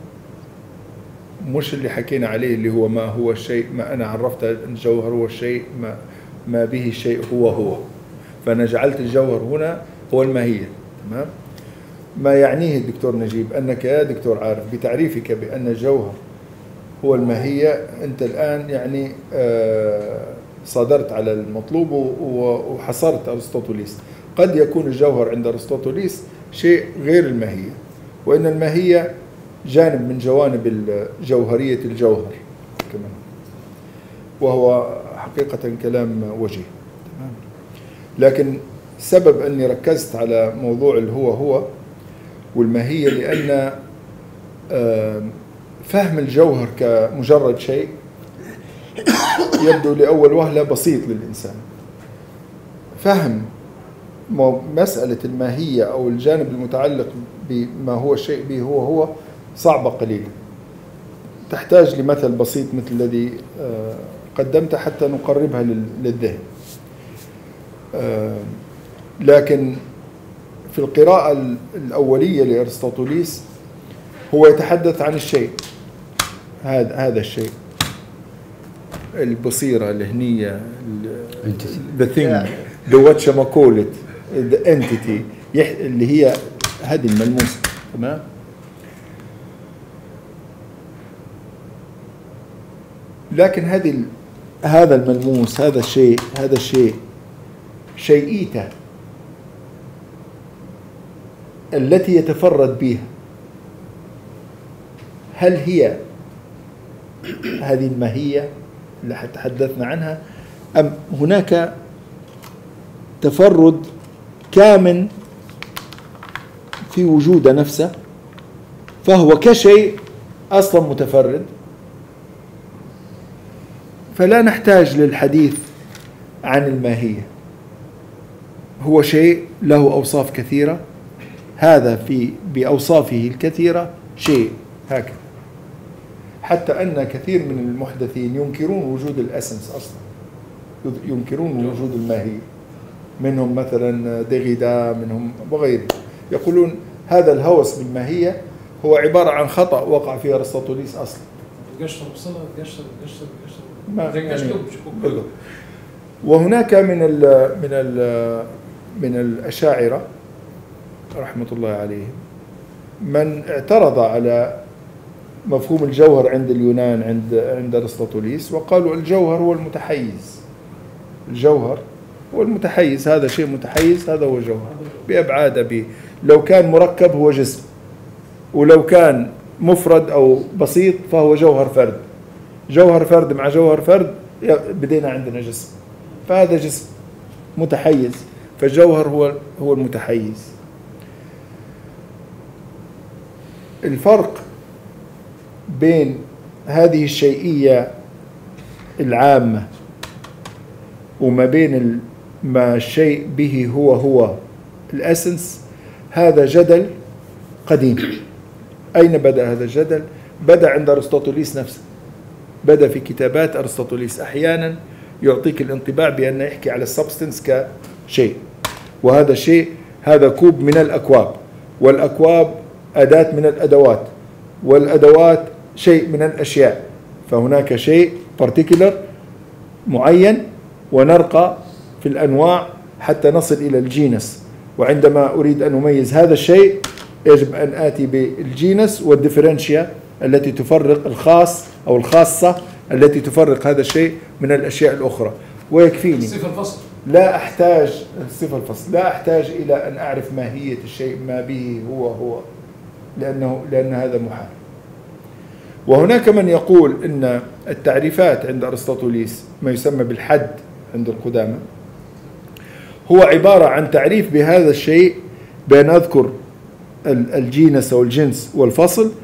مش اللي حكينا عليه اللي هو ما هو الشيء، ما أنا عرفت الجوهر هو الشيء ما, ما به الشيء هو هو، فأنا جعلت الجوهر هنا هو الماهية. تمام. ما يعنيه الدكتور نجيب أنك يا دكتور عارف بتعريفك بأن الجوهر هو الماهية أنت الآن يعني صادرت على المطلوب وحصرت أرسطوطوليس. قد يكون الجوهر عند أرسطوطوليس شيء غير الماهية، وإن الماهية جانب من جوانب جوهرية الجوهر كمان، وهو حقيقة كلام وجيه. لكن سبب أني ركزت على موضوع الهو هو والماهية لأن فهم الجوهر كمجرد شيء يبدو لأول وهلة بسيط للإنسان. فهم مسألة الماهية أو الجانب المتعلق بما هو الشيء به هو هو صعبة قليلا، تحتاج لمثل بسيط مثل الذي قدمته حتى نقربها للذهن. لكن في القراءة الأولية لأرسطوطوليس هو يتحدث عن الشيء، هذا هذا الشيء، البصيرة الهنية، the thing, the what shall I call it, the entity، اللي هي هذه الملموسة. تمام. لكن هذه هذا الملموس، هذا الشيء، هذا الشيء شيئيته التي يتفرد بها، هل هي هذه الماهية اللي تحدثنا عنها، أم هناك تفرد كامن في وجوده نفسه فهو كشيء أصلا متفرد، فلا نحتاج للحديث عن الماهية، هو شيء له أوصاف كثيرة، هذا في بأوصافه الكثيرة شيء هكذا. حتى أن كثير من المحدثين ينكرون وجود الأسنس أصلا، ينكرون وجود الماهية، منهم مثلا ديغيدا، منهم وغيره، يقولون هذا الهوس بالماهية هو عبارة عن خطأ وقع فيه أرسطوطوليس أصلا. قشر بصلة، قشر قشر قشر قشر. وهناك من ال من ال من الأشاعرة رحمة الله عليهم من اعترض على مفهوم الجوهر عند اليونان عند عند أرسطوطوليس، وقالوا الجوهر هو المتحيز، الجوهر هو المتحيز، هذا شيء متحيز، هذا هو الجوهر بأبعاده، به لو كان مركب هو جسم، ولو كان مفرد أو بسيط فهو جوهر فرد، جوهر فرد مع جوهر فرد بدينا عندنا جسم، فهذا جسم متحيز، فالجوهر هو هو المتحيز. الفرق بين هذه الشيئية العامة وما بين ما الشيء به هو هو الأسنس، هذا جدل قديم. أين بدأ هذا الجدل؟ بدأ عند أرسطوطوليس نفسه، بدأ في كتابات أرسطوطوليس. أحيانا يعطيك الانطباع بأن يحكي على السبستنس كشيء، وهذا شيء، هذا كوب من الأكواب، والأكواب أداة من الأدوات، والأدوات شيء من الأشياء، فهناك شيء particular معين، ونرقى في الأنواع حتى نصل إلى الجينس. وعندما أريد أن أميز هذا الشيء يجب أن آتي بالجينس والديفرنشيا التي تفرق الخاص أو الخاصة التي تفرق هذا الشيء من الأشياء الأخرى، ويكفيني. صفة الفصل. لا أحتاج صفة الفصل، لا أحتاج إلى أن أعرف ماهية الشيء ما به هو هو، لأنه لأن هذا محال. وهناك من يقول إن التعريفات عند أرسطوطوليس ما يسمى بالحد عند القدامى هو عبارة عن تعريف بهذا الشيء بأن أذكر الجينس أو الجنس والفصل،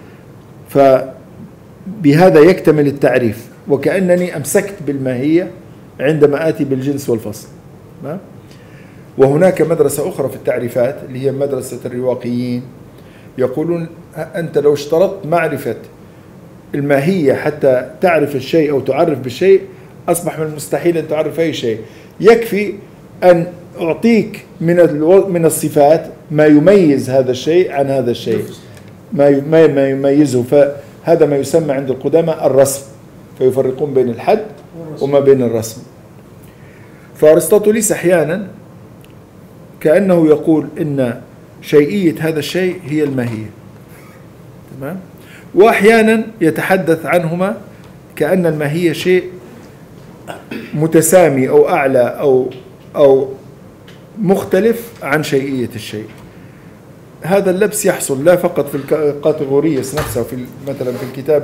فبهذا يكتمل التعريف، وكأنني أمسكت بالماهية عندما آتي بالجنس والفصل. وهناك مدرسة أخرى في التعريفات اللي هي مدرسة الرواقيين، يقولون أنت لو اشترطت معرفة الماهية حتى تعرف الشيء أو تعرف بالشيء أصبح من المستحيل أن تعرف أي شيء، يكفي أن أعطيك من من الصفات ما يميز هذا الشيء عن هذا الشيء، ما ما يميزه، فهذا ما يسمى عند القدامى الرسم، فيفرقون بين الحد وما بين الرسم. فأرسطوطوليس أحيانا كأنه يقول إن شيئية هذا الشيء هي الماهية، تمام، وأحيانا يتحدث عنهما كأن الماهية شيء متسامي أو أعلى أو أو مختلف عن شيئية الشيء. هذا اللبس يحصل لا فقط في الكاتيجوريس نفسها، في مثلا في الكتاب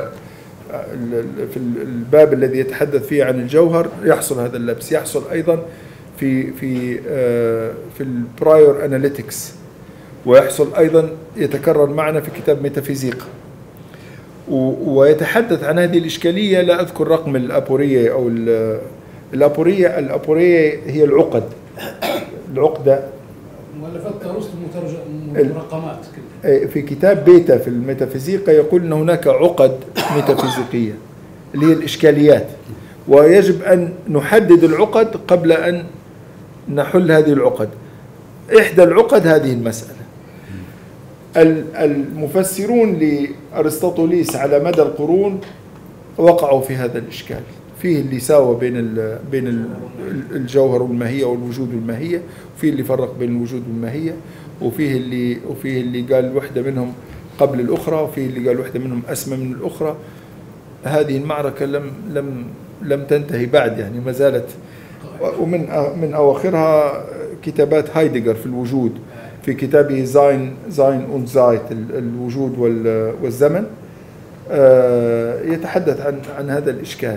في الباب الذي يتحدث فيه عن الجوهر يحصل هذا اللبس، يحصل أيضا في في في البرايور اناليتكس، ويحصل أيضا يتكرر معنا في كتاب ميتافيزيقا، ويتحدث عن هذه الإشكالية. لا أذكر رقم الأبورية أو الأبورية. الأبورية هي العقد، العقدة. مؤلفات كاروست مترقمات كده. في كتاب بيتا في الميتافيزيقا يقول أن هناك عقد ميتافيزيقية اللي هي الإشكاليات، ويجب أن نحدد العقد قبل أن نحل هذه العقد. إحدى العقد هذه المسألة. المفسرون لأرسطاطوليس على مدى القرون وقعوا في هذا الإشكال، فيه اللي ساوى بين بين الجوهر والماهية والوجود والماهية، وفيه اللي فرق بين الوجود والماهية، وفيه اللي وفيه اللي قال وحدة منهم قبل الأخرى، وفيه اللي قال وحدة منهم أسمى من الأخرى. هذه المعركة لم لم لم تنتهي بعد، يعني ما زالت. ومن من أواخرها كتابات هايدغر في الوجود، في كتابه زاين زاين und Zeit الوجود والزمن، يتحدث عن عن هذا الإشكال،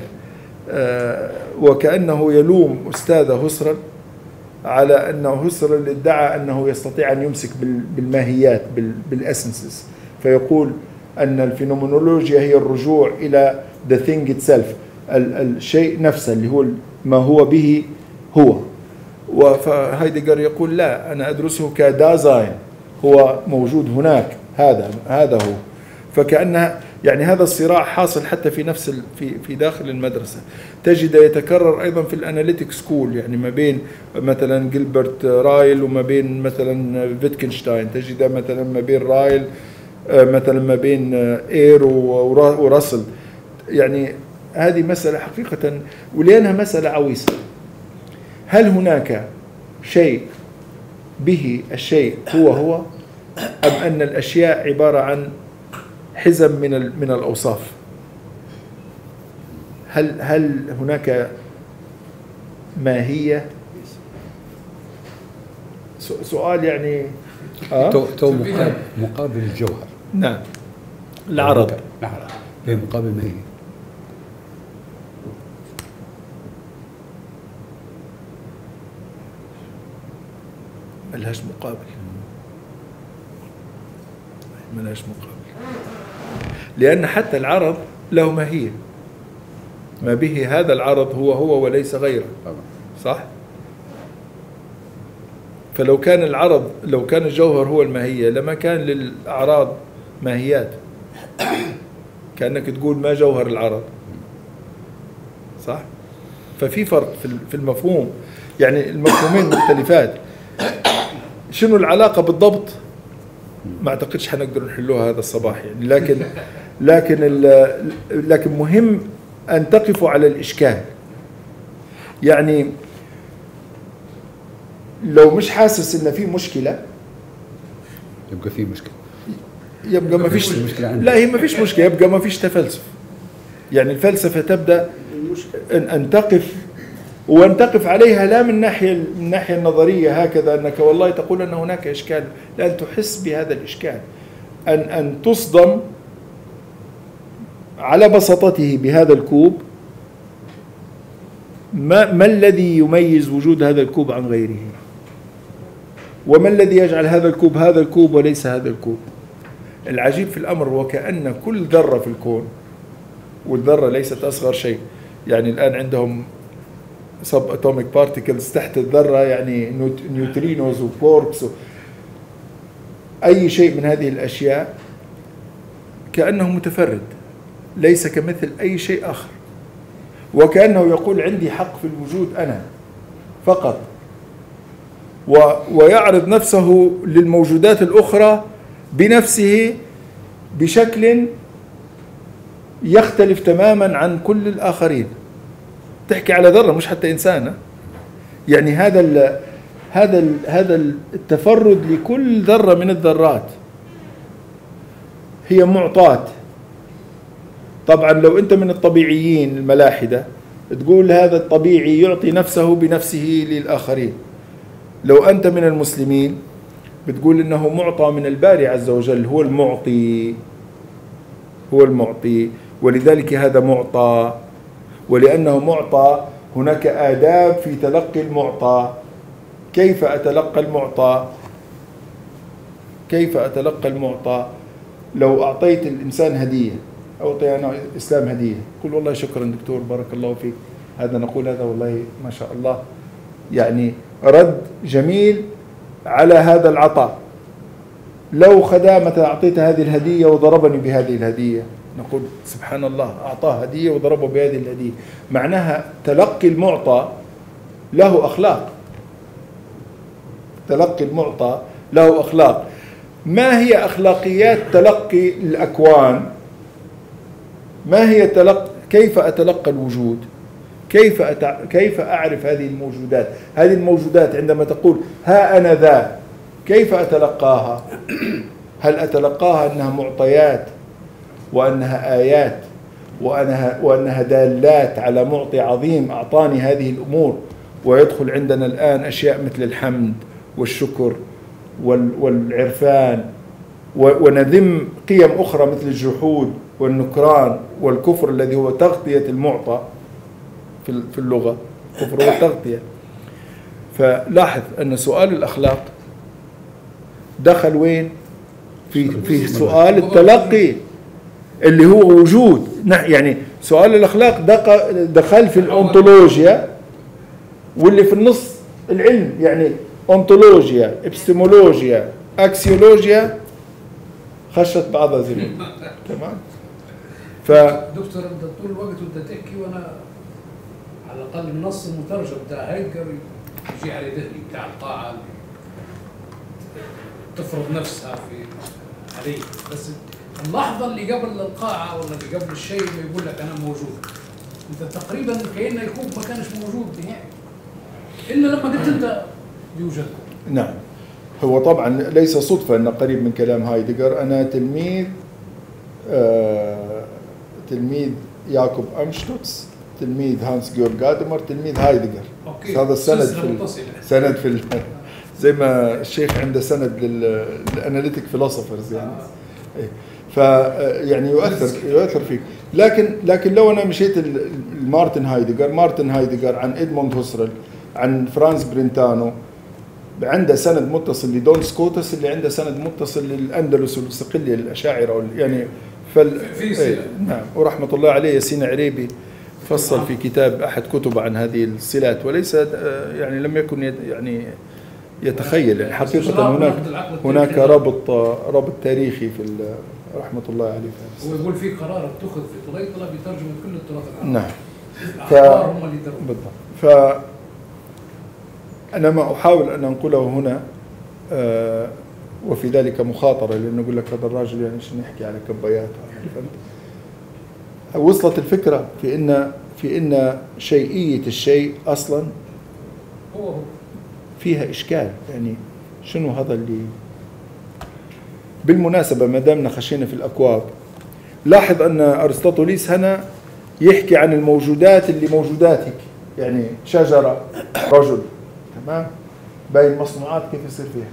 وكأنه يلوم أستاذ هسرل على أنه هسرل ادعى أنه يستطيع أن يمسك بالماهيات بالأسنسز، فيقول أن الفينومينولوجيا هي الرجوع إلى the thing itself، الشيء نفسه اللي هو ما هو به هو. وهايدغر يقول لا، أنا أدرسه كدازاين، هو موجود هناك، هذا هذا هو. فكأنها يعني هذا الصراع حاصل حتى في نفس في في داخل المدرسة. تجد يتكرر أيضا في الأناليتيك سكول، يعني ما بين مثلا جيلبرت رايل وما بين مثلا فيتكنشتاين، تجد مثلا ما بين رايل مثلا ما بين اير وراسل. يعني هذه مسألة حقيقة، ولأنها مسألة عويصة. هل هناك شيء به الشيء هو هو، أم أن الأشياء عبارة عن حزم من من الأوصاف؟ هل هل هناك ماهية؟ سؤال يعني آه؟ تو, تو مقابل, مقابل الجوهر. نعم، العرض. نعم، مقابل ماهية. ملهاش مقابل، ملهاش مقابل، لأن حتى العرض له ماهية، ما به هذا العرض هو هو وليس غيره، صح؟ فلو كان العرض، لو كان الجوهر هو الماهية لما كان للأعراض ماهيات، كأنك تقول ما جوهر العرض، صح؟ ففي فرق في المفهوم، يعني المفهومين مختلفات. شنو العلاقة بالضبط؟ ما اعتقدش حنقدر نحلوها هذا الصباح يعني، لكن لكن لكن مهم أن تقفوا على الإشكال. يعني لو مش حاسس إن في مشكلة يبقى في مشكلة، يبقى ما فيش مشكلة. لا، هي ما فيش مشكلة، يبقى ما فيش تفلسف. يعني الفلسفة تبدأ أن أن تقف، وأن تقف عليها لا من ناحية من الناحية النظرية هكذا أنك والله تقول أن هناك إشكال، لأن تحس بهذا الإشكال، أن أن تصدم على بساطته بهذا الكوب. ما ما الذي يميز وجود هذا الكوب عن غيره؟ وما الذي يجعل هذا الكوب هذا الكوب وليس هذا الكوب؟ العجيب في الأمر وكأن كل ذرة في الكون، والذرة ليست أصغر شيء، يعني الآن عندهم سب اتوميك بارتيكلز تحت الذرة، يعني نيوترينوز وكواركس، أي شيء من هذه الأشياء كأنه متفرد، ليس كمثل أي شيء آخر، وكأنه يقول عندي حق في الوجود أنا فقط، و ويعرض نفسه للموجودات الأخرى بنفسه بشكل يختلف تماما عن كل الآخرين. تحكي على ذرة مش حتى إنسان، يعني هذا ال هذا ال هذا التفرد لكل ذرة من الذرات هي معطاة. طبعا لو أنت من الطبيعيين الملاحدة تقول هذا الطبيعي يعطي نفسه بنفسه للآخرين. لو أنت من المسلمين بتقول إنه معطى من الباري عز وجل، هو المعطي، هو المعطي، ولذلك هذا معطى. ولأنه معطى هناك آداب في تلقي المعطى. كيف أتلقى المعطى؟ كيف أتلقى المعطى؟ لو أعطيت الإنسان هدية، أعطي أنا إسلام هدية، قل والله شكرا دكتور بارك الله فيك، هذا نقول هذا والله ما شاء الله، يعني رد جميل على هذا العطاء. لو خدامة أعطيت هذه الهدية وضربني بهذه الهدية، نقول سبحان الله أعطاه هدية وضربه بهذه الهدية. معناها تلقي المعطى له أخلاق، تلقي المعطى له أخلاق. ما هي أخلاقيات تلقي الأكوان؟ ما هي تلقي؟ كيف أتلقى الوجود؟ كيف أتع... كيف أعرف هذه الموجودات؟ هذه الموجودات عندما تقول ها أنا ذا، كيف أتلقاها؟ هل أتلقاها أنها معطيات وأنها آيات وأنها, وأنها دالات على معطي عظيم أعطاني هذه الأمور؟ ويدخل عندنا الآن أشياء مثل الحمد والشكر والعرفان، ونذم قيم أخرى مثل الجحود والنكران والكفر الذي هو تغطية المعطى في اللغة، كفر هو التغطية. فلاحظ أن سؤال الأخلاق دخل وين؟ في في سؤال التلقي اللي هو وجود. يعني سؤال الأخلاق دخل في الأنطولوجيا، واللي في النص العلم، يعني أنطولوجيا، إبستيمولوجيا، أكسيولوجيا خشت بعضها زي تمام. ف دكتور انت طول الوقت وانت تحكي وانا على الاقل النص المترجم بتاع هايدجر يجي على ذهني بتاع القاعه تفرض نفسها في عليه، بس اللحظه اللي قبل القاعه ولا اللي قبل الشيء اللي يقول لك انا موجود، انت تقريبا كأنه يكون ما كانش موجود نهائي الا لما قلت انت يوجد. نعم، هو طبعا ليس صدفة أن قريب من كلام هايدجر. أنا تلميذ آه تلميذ ياكوب أمشتوتس، تلميذ هانس جيورج جادمر، تلميذ هايدجر. هذا السند في سند في زي ما الشيخ عنده سند للأناليتيك فيلوسوفرز يعني. آه. ف يعني يؤثر يؤثر فيك. لكن لكن لو أنا مشيت لمارتن هايدجر، مارتن هايدجر عن إدموند هوسرل، عن فرانس برينتانو، عنده سند متصل لدون سكوتس اللي عنده سند متصل للأندلس والصقلية الأشاعرة يعني. فال... في نعم، ورحمة الله عليه ياسين عريبي فصل في كتاب أحد كتب عن هذه الصلات، وليس يعني لم يكن يعني يتخيل يعني حقيقة هناك هناك رابط رابط تاريخي في رحمة الله عليه. هو يقول في قرار اتخذ في طليطلة بترجمة كل التراث العربي. نعم. ف... هم اللي بالضبط. ف أنا ما أحاول أن أنقله هنا آه وفي ذلك مخاطرة، لأنه أقول لك هذا الراجل يعني شو نحكي على كبايات. وصلت الفكرة في إن في إن شيئية الشيء أصلا هو فيها إشكال. يعني شنو هذا اللي بالمناسبة ما دامنا خشينا في الأكواب، لاحظ أن أرسطاطوليس هنا يحكي عن الموجودات اللي موجودات هيك، يعني شجرة، رجل، تمام، باقي المصنوعات كيف يصير فيها؟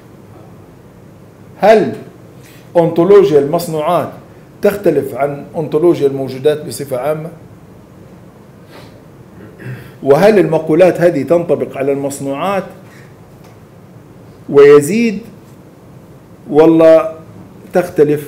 هل أنطولوجيا المصنوعات تختلف عن أنطولوجيا الموجودات بصفة عامة؟ وهل المقولات هذه تنطبق على المصنوعات ويزيد والله تختلف؟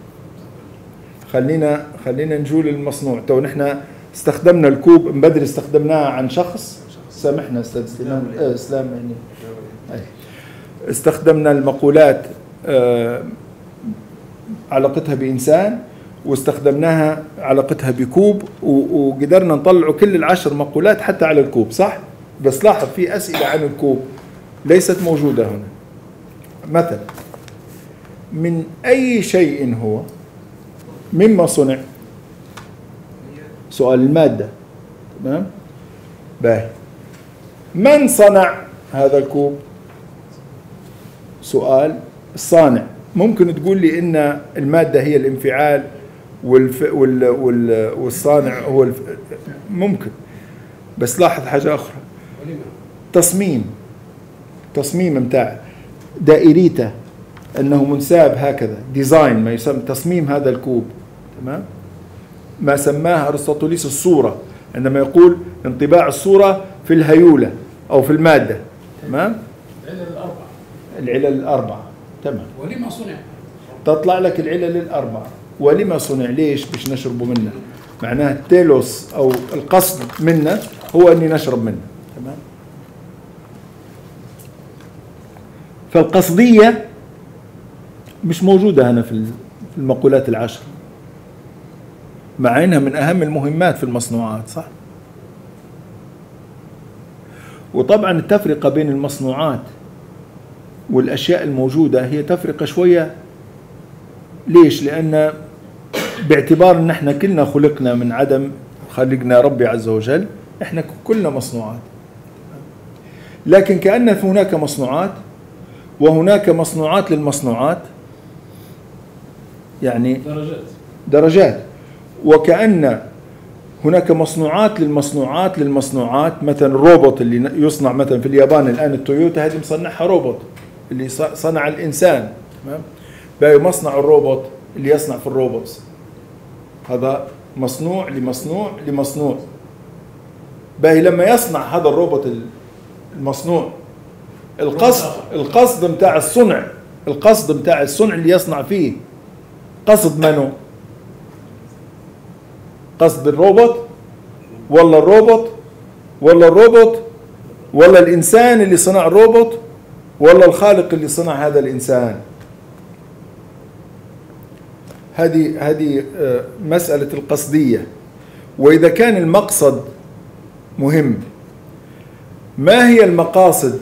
خلينا خلينا نجول المصنوع. تو نحن استخدمنا الكوب من بدري، استخدمناها عن شخص، سامحنا استاذ سليمان اسلام يعني. استخدمنا المقولات آه علاقتها بإنسان، واستخدمناها علاقتها بكوب، وقدرنا نطلعوا كل العشر مقولات حتى على الكوب، صح؟ بس لاحظ في أسئلة عن الكوب ليست موجودة هنا. مثلا من أي شيء هو؟ مما صنع؟ سؤال المادة، تمام؟ باهي. من صنع هذا الكوب؟ سؤال الصانع. ممكن تقول لي إن المادة هي الانفعال والف... وال... وال... والصانع هو الف... ممكن، بس لاحظ حاجة أخرى، تصميم تصميم متاع دائريته أنه منساب هكذا، ديزاين ما يسمى تصميم هذا الكوب، تمام؟ ما سماه أرسطوطليس الصورة، عندما يقول انطباع الصورة في الهيولة أو في المادة، تمام؟ العلل الأربعة العلل الأربعة، تمام. ولما صنع؟ تطلع لك العلل الأربعة. ولما صنع؟ ليش؟ باش نشربوا منه، معناه التيلوس أو القصد منه هو أني نشرب منه، تمام؟ فالقصدية مش موجودة هنا في المقولات العشر، مع أنها من أهم المهمات في المصنوعات، صح؟ وطبعا التفرقة بين المصنوعات والأشياء الموجودة هي تفرقة شوية. ليش؟ لأن باعتبار أن احنا كلنا خلقنا من عدم، خلقنا ربي عز وجل، احنا كلنا مصنوعات، لكن كأن هناك مصنوعات وهناك مصنوعات للمصنوعات، يعني درجات درجات، وكأن هناك مصنوعات للمصنوعات للمصنوعات. مثلا الروبوت اللي يصنع مثلا في اليابان الآن، التويوتا هذه مصنعها روبوت اللي صنع الإنسان، تمام؟ باقي مصنع الروبوت اللي يصنع في الروبوتس، هذا مصنوع لمصنوع لمصنوع. باقي لما يصنع هذا الروبوت المصنوع، القصد القصد متاع الصنع، القصد متاع الصنع اللي يصنع فيه قصد منه؟ قصد الروبوت ولا الروبوت ولا الروبوت ولا الإنسان اللي صنع الروبوت ولا الخالق اللي صنع هذا الإنسان؟ هذه هذه مسألة القصدية. وإذا كان المقصد مهم، ما هي المقاصد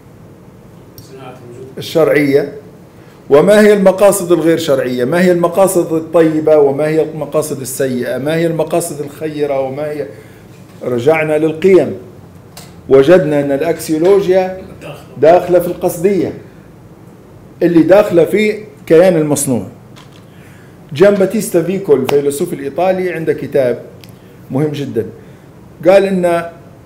الشرعية وما هي المقاصد الغير شرعية؟ ما هي المقاصد الطيبة وما هي المقاصد السيئة؟ ما هي المقاصد الخيرة وما هي؟ رجعنا للقيم، وجدنا أن الأكسيولوجيا داخلة في القصدية اللي داخلة في كيان المصنوع. جان باتيستا فيكو الفيلسوف الإيطالي عنده كتاب مهم جدا، قال إن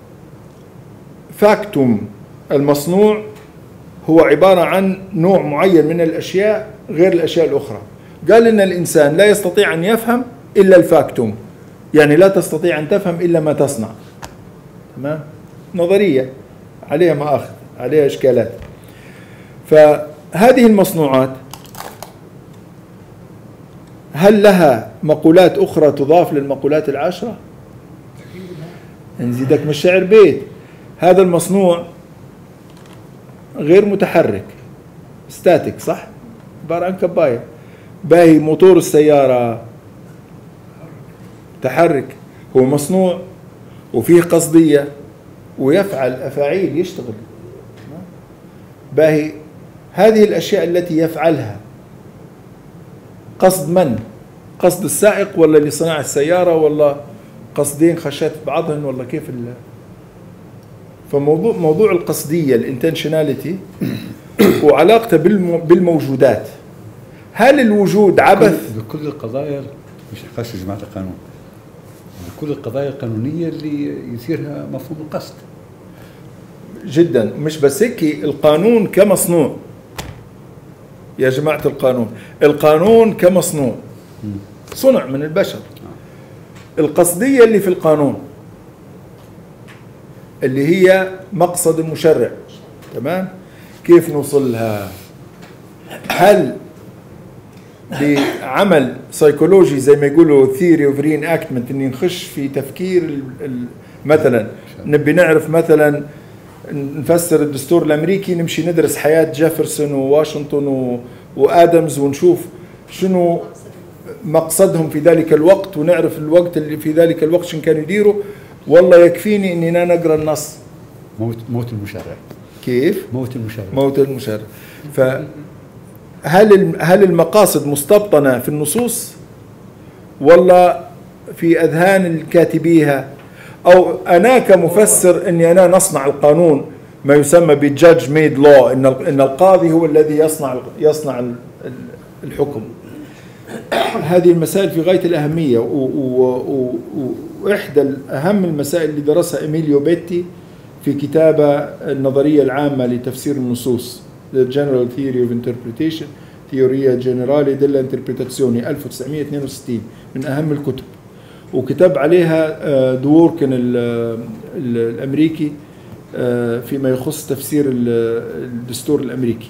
فاكتوم المصنوع هو عبارة عن نوع معين من الأشياء غير الأشياء الأخرى. قال إن الإنسان لا يستطيع أن يفهم إلا الفاكتوم، يعني لا تستطيع أن تفهم إلا ما تصنع، تمام؟ نظرية عليها مآخذ، عليها إشكالات. فهذه المصنوعات هل لها مقولات أخرى تضاف للمقولات العشرة؟ نزيدك من الشعر بيت. هذا المصنوع غير متحرك، ستاتيك، صح؟ عبارة عن كباية. باهي موتور السيارة تحرك، هو مصنوع وفيه قصدية ويفعل أفاعيل، يشتغل. باهي هذه الأشياء التي يفعلها قصد من؟ قصد السائق ولا اللي صنع السيارة ولا قصدين خشات بعضهن ولا كيف الله؟ فموضوع موضوع القصدية الانتنشناليتي وعلاقته بالموجودات. هل الوجود عبث؟ بكل القضايا، مش خاصة جماعة القانون، بكل القضايا القانونية اللي يثيرها مفهوم القصد. جدا، مش بس هيك، القانون كمصنوع يا جماعة، القانون القانون كمصنوع صنع من البشر. القصدية اللي في القانون اللي هي مقصد المشرع، تمام؟ كيف نوصلها؟ هل بعمل سيكولوجي زي ما يقولوا ثيوري اوف رين اكتمنت، اني نخش في تفكير مثلا نبي نعرف مثلا نفسر الدستور الامريكي، نمشي ندرس حياة جيفرسون وواشنطن وادمز ونشوف شنو مقصدهم في ذلك الوقت، ونعرف الوقت اللي في ذلك الوقت شن كانوا يديروا، والله يكفيني اننا نقرا النص. موت موت المشرع. كيف؟ موت المشرع. موت المشرع. فهل هل المقاصد مستبطنة في النصوص ولا في أذهان الكاتبيها؟ أو أنا كمفسر أني أنا نصنع القانون، ما يسمى بجادج ميد لو، إن إن القاضي هو الذي يصنع يصنع الحكم. هذه المسائل في غاية الأهمية، وإحدى أهم المسائل اللي درسها إيميليو بيتي في كتابه النظرية العامة لتفسير النصوص The General Theory of Interpretation Theoria Generale della Interpretazione ألف وتسعمائة واثنين وستين، من أهم الكتب، وكتب عليها دوركن الأمريكي فيما يخص تفسير الدستور الأمريكي،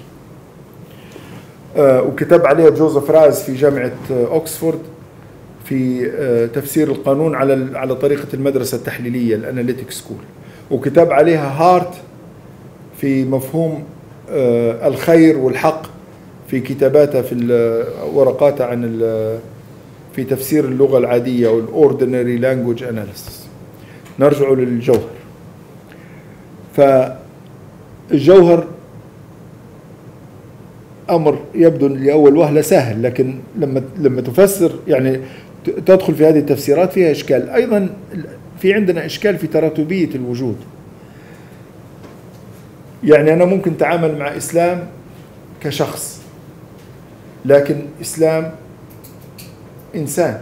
وكتب عليها جوزيف راز في جامعة أوكسفورد في تفسير القانون على على طريقة المدرسة التحليلية الأناليتيك سكول، وكتب عليها هارت في مفهوم الخير والحق في كتاباته في ورقاته عن في تفسير اللغة العادية أو الأوردينري لانجويج أناليسيس. نرجع للجوهر. فالجوهر أمر يبدو لأول وهلة سهل، لكن لما لما تفسر يعني تدخل في هذه التفسيرات فيها إشكال. أيضا في عندنا إشكال في تراتبية الوجود. يعني أنا ممكن أتعامل مع إسلام كشخص، لكن إسلام إنسان،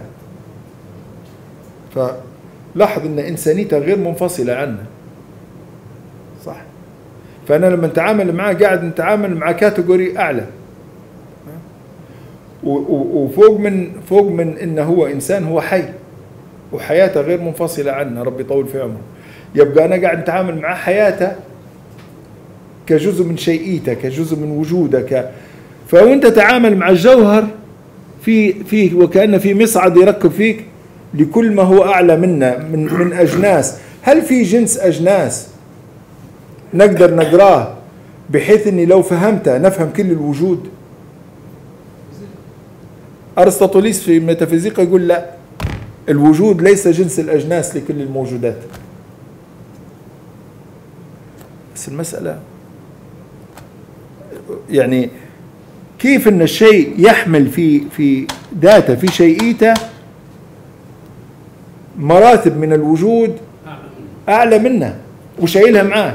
فلاحظ أن إنسانيته غير منفصلة عنه، صح؟ فأنا لما نتعامل معه قاعد نتعامل مع كاتيجوري أعلى، وفوق من فوق من إنه هو إنسان، هو حي وحياته غير منفصلة عنه، ربي يطول في عمره. يبقى أنا قاعد نتعامل مع حياته كجزء من شيئيته، كجزء من وجوده، فوانت تتعامل مع الجوهر في في وكأن في مصعد يركب فيك لكل ما هو أعلى منا من من أجناس. هل في جنس أجناس نقدر نقراه بحيث إني لو فهمته نفهم كل الوجود؟ أرسطاطوليس في ميتافيزيقا يقول لا، الوجود ليس جنس الأجناس لكل الموجودات. بس المسألة يعني كيف ان الشيء يحمل في في ذاته في شيئيته مراتب من الوجود اعلى منه وشايلها معاه،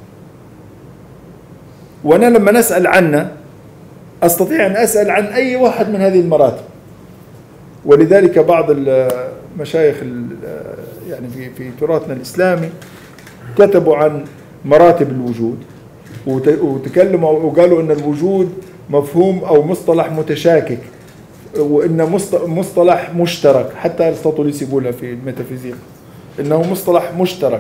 وانا لما نسأل عنه استطيع ان اسأل عن اي واحد من هذه المراتب. ولذلك بعض المشايخ يعني في في تراثنا الاسلامي كتبوا عن مراتب الوجود، وتكلموا وقالوا ان الوجود مفهوم او مصطلح متشاكك، وان مصطلح مشترك. حتى ارسطاطوليس يقولها في الميتافيزيقا انه مصطلح مشترك.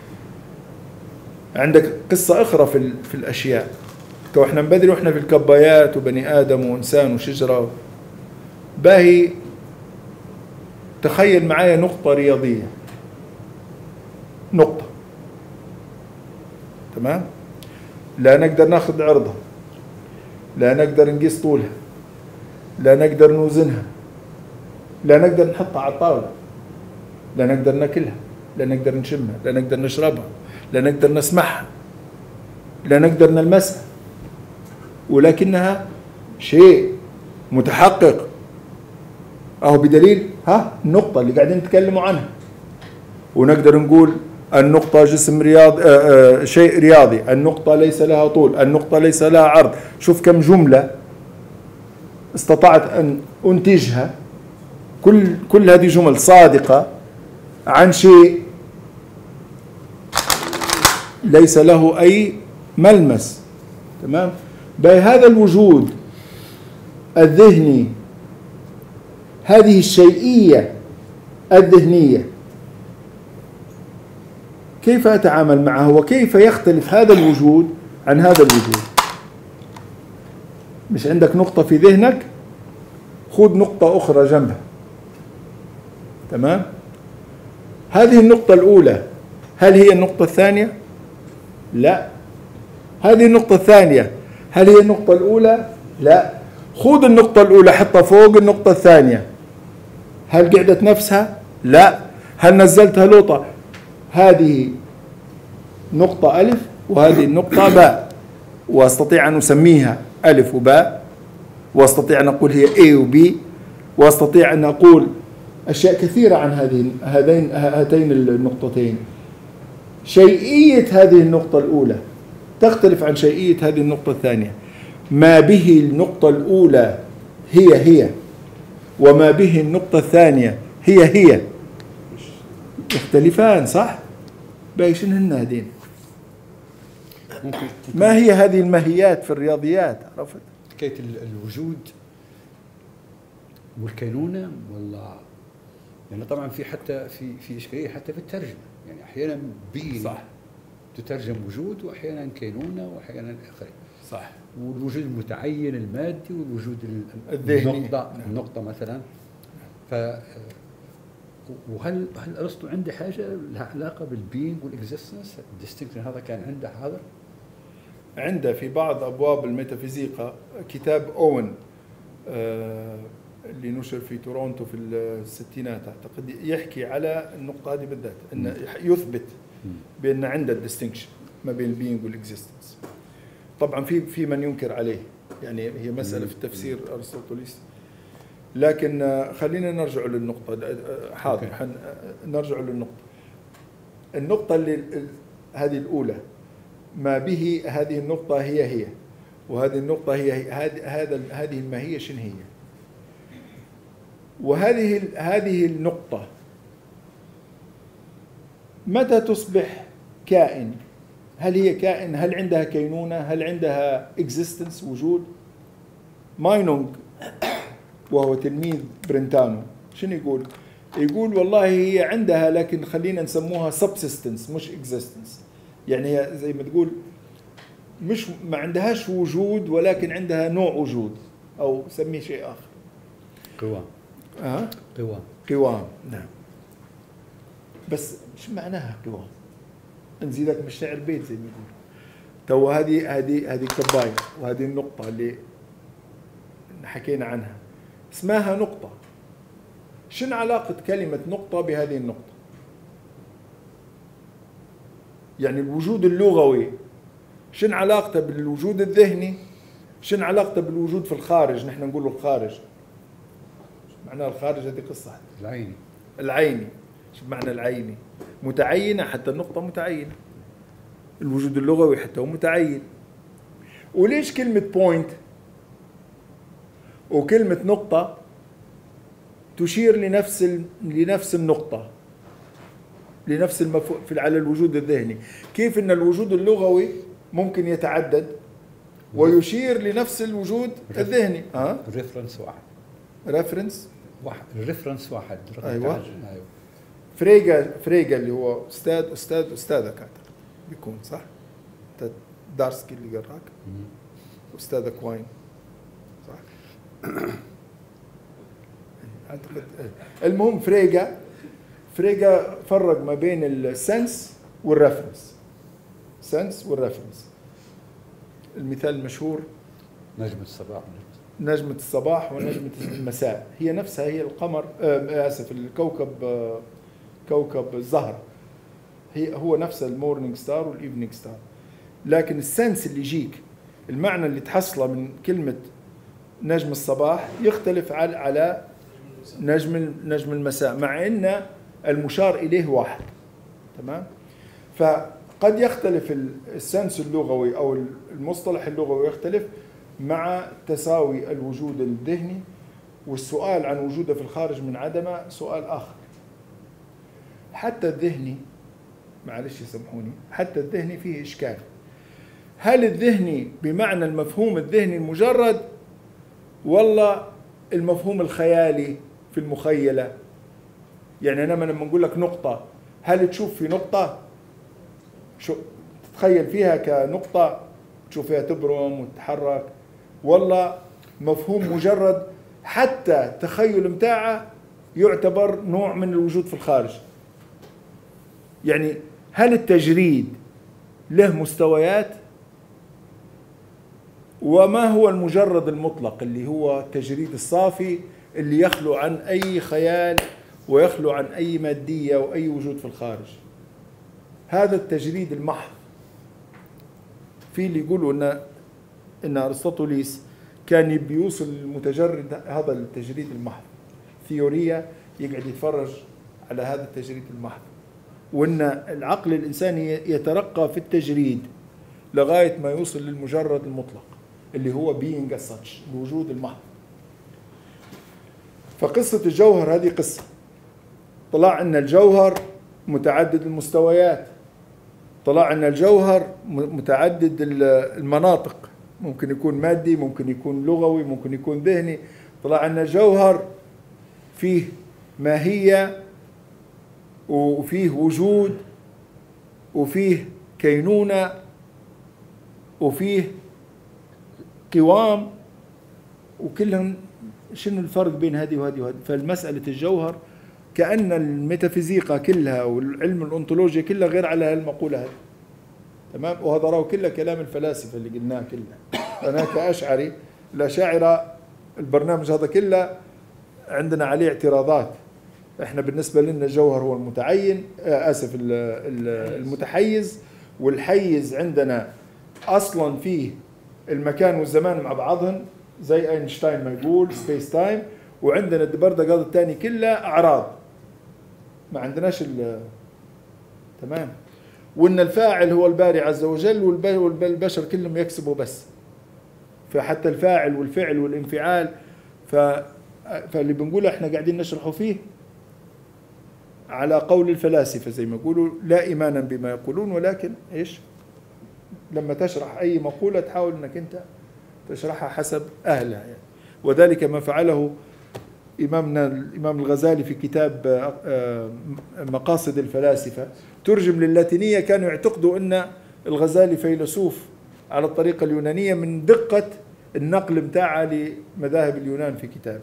عندك قصه اخرى في في الاشياء، تو احنا بدري واحنا في الكبايات وبني ادم وانسان وشجره. باهي تخيل معايا نقطه رياضيه، نقطه تمام، لا نقدر ناخذ عرضها، لا نقدر نقيس طولها، لا نقدر نوزنها، لا نقدر نحطها على الطاولة، لا نقدر ناكلها، لا نقدر نشمها، لا نقدر نشربها، لا نقدر نسمعها، لا نقدر نلمسها، ولكنها شيء متحقق. اهو بدليل ها النقطة اللي قاعدين نتكلموا عنها. ونقدر نقول النقطة جسم رياض آآ آآ شيء رياضي، النقطة ليس لها طول، النقطة ليس لها عرض. شوف كم جملة استطعت أن أنتجها، كل كل هذه جمل صادقة عن شيء ليس له أي ملمس. تمام؟ بهذا الوجود الذهني، هذه الشيئية الذهنية، كيف أتعامل معه وكيف يختلف هذا الوجود عن هذا الوجود؟ مش عندك نقطة في ذهنك، خذ نقطة أخرى جنبها. تمام؟ هذه النقطة الأولى هل هي النقطة الثانية؟ لا. هذه النقطة الثانية هل هي النقطة الأولى؟ لا. خذ النقطة الأولى حطها فوق النقطة الثانية، هل قعدت نفسها؟ لا. هل نزلتها لوطة؟ هذه نقطة ألف وهذه النقطة باء، واستطيع أن أسميها ألف وباء، واستطيع أن أقول هي A و B، واستطيع أن أقول أشياء كثيرة عن هذه هذين هاتين النقطتين. شيئية هذه النقطة الأولى تختلف عن شيئية هذه النقطة الثانية. ما به النقطة الأولى هي هي، وما به النقطة الثانية هي هي. يختلفان صح؟ باقي شنو هن هذين؟ ممكن ما هي هذه الماهيات في الرياضيات عرفت؟ حكايه الوجود والكينونه ولا يعني طبعا في حتى في في اشكاليه حتى في الترجمه، يعني احيانا بين صح تترجم وجود واحيانا كينونه واحيانا اخره. صح. والوجود المتعين المادي والوجود الذهني. النقطه نعم. النقطه مثلا. ف وهل هل ارسطو عنده حاجه لها علاقه بالبينج والاكزيستنس؟ الديستنكشن هذا كان عنده هذا؟ عنده في بعض ابواب الميتافيزيقا كتاب اوين آه اللي نشر في تورونتو في الستينات اعتقد يحكي على النقطه هذه بالذات، انه يثبت بان عنده الديستنكشن ما بين البينج والاكزيستنس. طبعا في في من ينكر عليه، يعني هي مساله في التفسير ارسطوطاليس، لكن خلينا نرجع للنقطه. حاضر نرجع للنقطه. النقطه اللي هذه الاولى ما به هذه النقطه هي هي وهذه النقطه هي هذه هذا هذه الماهيه شنو هي؟ وهذه هذه النقطه متى تصبح كائن؟ هل هي كائن؟ هل عندها كينونه؟ هل عندها اكزيستنس وجود؟ ماينونغ وهو تلميذ برنتانو شنو يقول؟ يقول والله هي عندها لكن خلينا نسموها سبسيستنس مش اكزيستنس، يعني هي زي ما تقول مش ما عندهاش وجود ولكن عندها نوع وجود او سميه شيء اخر. قوام. اه قوام. قوام نعم. بس شو معناها قوام؟ نزيدك من الشعر بيت زي ما يقول. تو هذه هذه هذه كبايه وهذه النقطه اللي حكينا عنها اسمها نقطه. شنو علاقه كلمه نقطه بهذه النقطه؟ يعني الوجود اللغوي شنو علاقته بالوجود الذهني؟ شنو علاقته بالوجود في الخارج؟ نحن نقول الخارج. شو معنى الخارج؟ هذه قصه. العيني. العيني. شو معنى العيني؟ متعينه، حتى النقطه متعينه. الوجود اللغوي حتى هو متعين. وليش كلمه بوينت وكلمه نقطه تشير لنفس ال... لنفس النقطه، لنفس المفهوم على الوجود الذهني؟ كيف ان الوجود اللغوي ممكن يتعدد ويشير لنفس الوجود الذهني؟ ها؟ الريفرنس واحد. ريفرنس واحد. الريفرنس واحد. ايوه. ايوه. فريجا فريجا اللي هو استاذ استاذ استاذك اعتقد بيكون صح؟ انت دارسكي اللي قراك استاذك واين صح؟ اعتقد. المهم فريجا فريجا فرق ما بين السنس والريفرنس. سنس والريفرنس. المثال المشهور نجمة الصباح. نجمة الصباح ونجمة المساء هي نفسها، هي القمر آه اسف الكوكب آه كوكب الزهرة، هي هو نفس المورنينج ستار والايفنينج ستار، لكن السنس اللي يجيك المعنى اللي تحصله من كلمة نجم الصباح يختلف على على نجم نجم المساء، مع ان المشار اليه واحد. تمام؟ فقد يختلف السنس اللغوي او المصطلح اللغوي يختلف مع تساوي الوجود الذهني، والسؤال عن وجوده في الخارج من عدمه سؤال آخر. حتى الذهني معلش يسامحوني، حتى الذهني فيه إشكال. هل الذهني بمعنى المفهوم الذهني المجرد ولا المفهوم الخيالي في المخيلة؟ يعني أنا لما نقول لك نقطة، هل تشوف في نقطة شو تتخيل فيها كنقطة تشوف فيها تبرم وتتحرك، ولا مفهوم مجرد حتى تخيل متاعه يعتبر نوع من الوجود في الخارج؟ يعني هل التجريد له مستويات؟ وما هو المجرد المطلق اللي هو التجريد الصافي اللي يخلو عن أي خيال ويخلو عن أي مادية وأي وجود في الخارج؟ هذا التجريد المحض. في اللي يقولوا ان ان ارسطوطاليس كان بيوصل المتجرد هذا التجريد المحض، ثيورية يقعد يتفرج على هذا التجريد المحض، وان العقل الانساني يترقى في التجريد لغاية ما يوصل للمجرد المطلق اللي هو being as such، الوجود المحض. فقصة الجوهر هذه قصة طلع ان الجوهر متعدد المستويات. طلع أن الجوهر متعدد المناطق، ممكن يكون مادي، ممكن يكون لغوي، ممكن يكون ذهني. طلع أن الجوهر فيه ماهية وفيه وجود وفيه كينونة وفيه قوام، وكلهم شنو الفرق بين هذه وهذه وهذه. فالمسألة الجوهر كأن الميتافيزيقا كلها والعلم الأنطولوجيا كلها غير على هالمقولة هذه، تمام. وهذا راهو كله كلام الفلاسفة اللي قلناه كله. أنا كأشعري الأشاعرة البرنامج هذا كله عندنا عليه اعتراضات. احنا بالنسبة لنا الجوهر هو المتعين، آسف المتحيز، والحيز عندنا أصلا فيه المكان والزمان مع بعضهم زي أينشتاين ما يقول سبيس تايم، وعندنا الدبردقاض الثاني كله أعراض، ما عندناش ال تمام. وإن الفاعل هو الباري عز وجل والبشر كلهم يكسبوا بس، فحتى الفاعل والفعل والانفعال ف... فاللي بنقوله احنا قاعدين نشرحه فيه على قول الفلاسفة زي ما يقولوا لا إيمانا بما يقولون، ولكن إيش لما تشرح أي مقولة تحاول أنك أنت تشرحها حسب أهلها يعني. وذلك ما فعله إمامنا الإمام الغزالي في كتاب مقاصد الفلاسفة، ترجم للاتينية. كانوا يعتقدوا أن الغزالي فيلسوف على الطريقة اليونانية من دقة النقل متاعه لمذاهب اليونان في كتابه.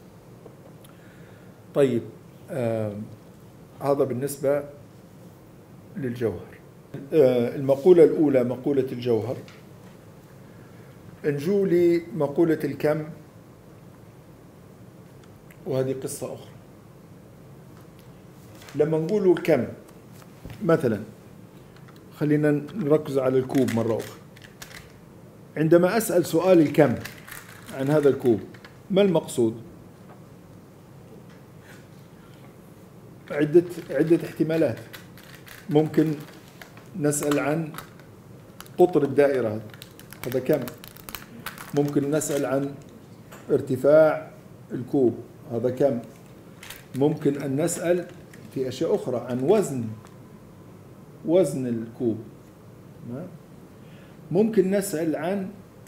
طيب آه هذا بالنسبة للجوهر. آه المقولة الأولى مقولة الجوهر. نجو لمقولة الكم، وهذه قصة أخرى. لما نقولوا الكم مثلا، خلينا نركز على الكوب مرة أخرى. عندما أسأل سؤال الكم عن هذا الكوب، ما المقصود؟ عدة عدة احتمالات. ممكن نسأل عن قطر الدائرة، هذا كم. ممكن نسأل عن ارتفاع الكوب، هذا كم. ممكن أن نسأل في أشياء أخرى عن وزن وزن الكوب. ممكن نسأل عن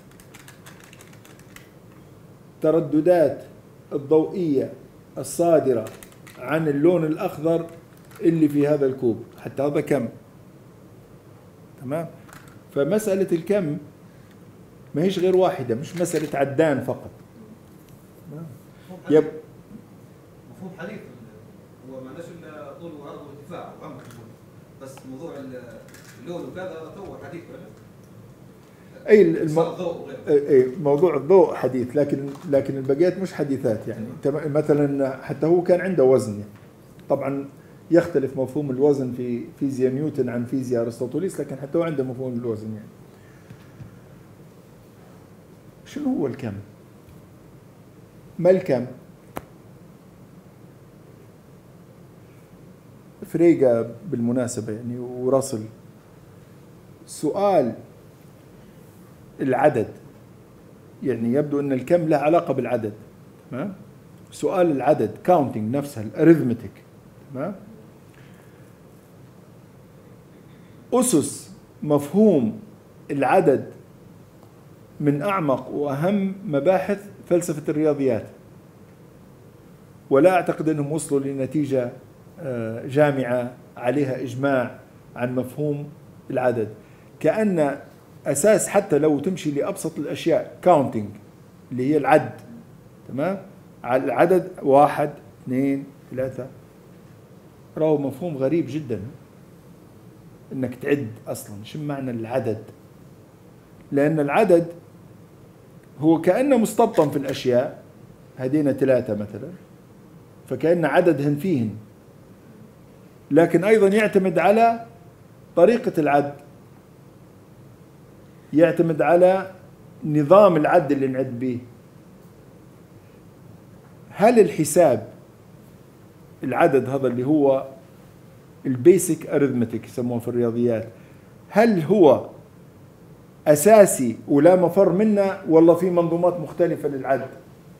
ترددات الضوئية الصادرة عن اللون الأخضر اللي في هذا الكوب، حتى هذا كم. تمام. فمسألة الكم ما هيش غير واحدة، مش مسألة عدان فقط. يب مفهوم حديث هو ما عندناش الا طول وعرض وارتفاع وعمق، بس موضوع اللون وكذا تو حديث. اي المو... اي موضوع الضوء حديث، لكن لكن البقيات مش حديثات يعني. مثلا حتى هو كان عنده وزن يعني. طبعا يختلف مفهوم الوزن في فيزياء نيوتن عن فيزياء ارسطوطليس، لكن حتى هو عنده مفهوم الوزن يعني. شنو هو الكم؟ ما الكم؟ فريغا بالمناسبة يعني وراسل سؤال العدد، يعني يبدو أن الكم له علاقة بالعدد. تمام؟ سؤال العدد كاونتينج نفسها الاريثمتيك. تمام؟ أسس مفهوم العدد من أعمق وأهم مباحث فلسفة الرياضيات، ولا أعتقد أنهم وصلوا لنتيجة جامعة عليها إجماع عن مفهوم العدد. كأن أساس حتى لو تمشي لأبسط الأشياء كاونتينج اللي هي العد، تمام، على العدد واحد اثنين ثلاثة، راهو مفهوم غريب جدا إنك تعد أصلا. شو معنى العدد؟ لأن العدد هو كأنه مستبطن في الأشياء، هدينا ثلاثة مثلا، فكأن عددهن فيهن، لكن أيضا يعتمد على طريقة العد، يعتمد على نظام العد اللي نعد به. هل الحساب العدد هذا اللي هو البيسك اريثمتيك يسموه في الرياضيات، هل هو أساسي ولا مفر منه، ولا في منظومات مختلفة للعد؟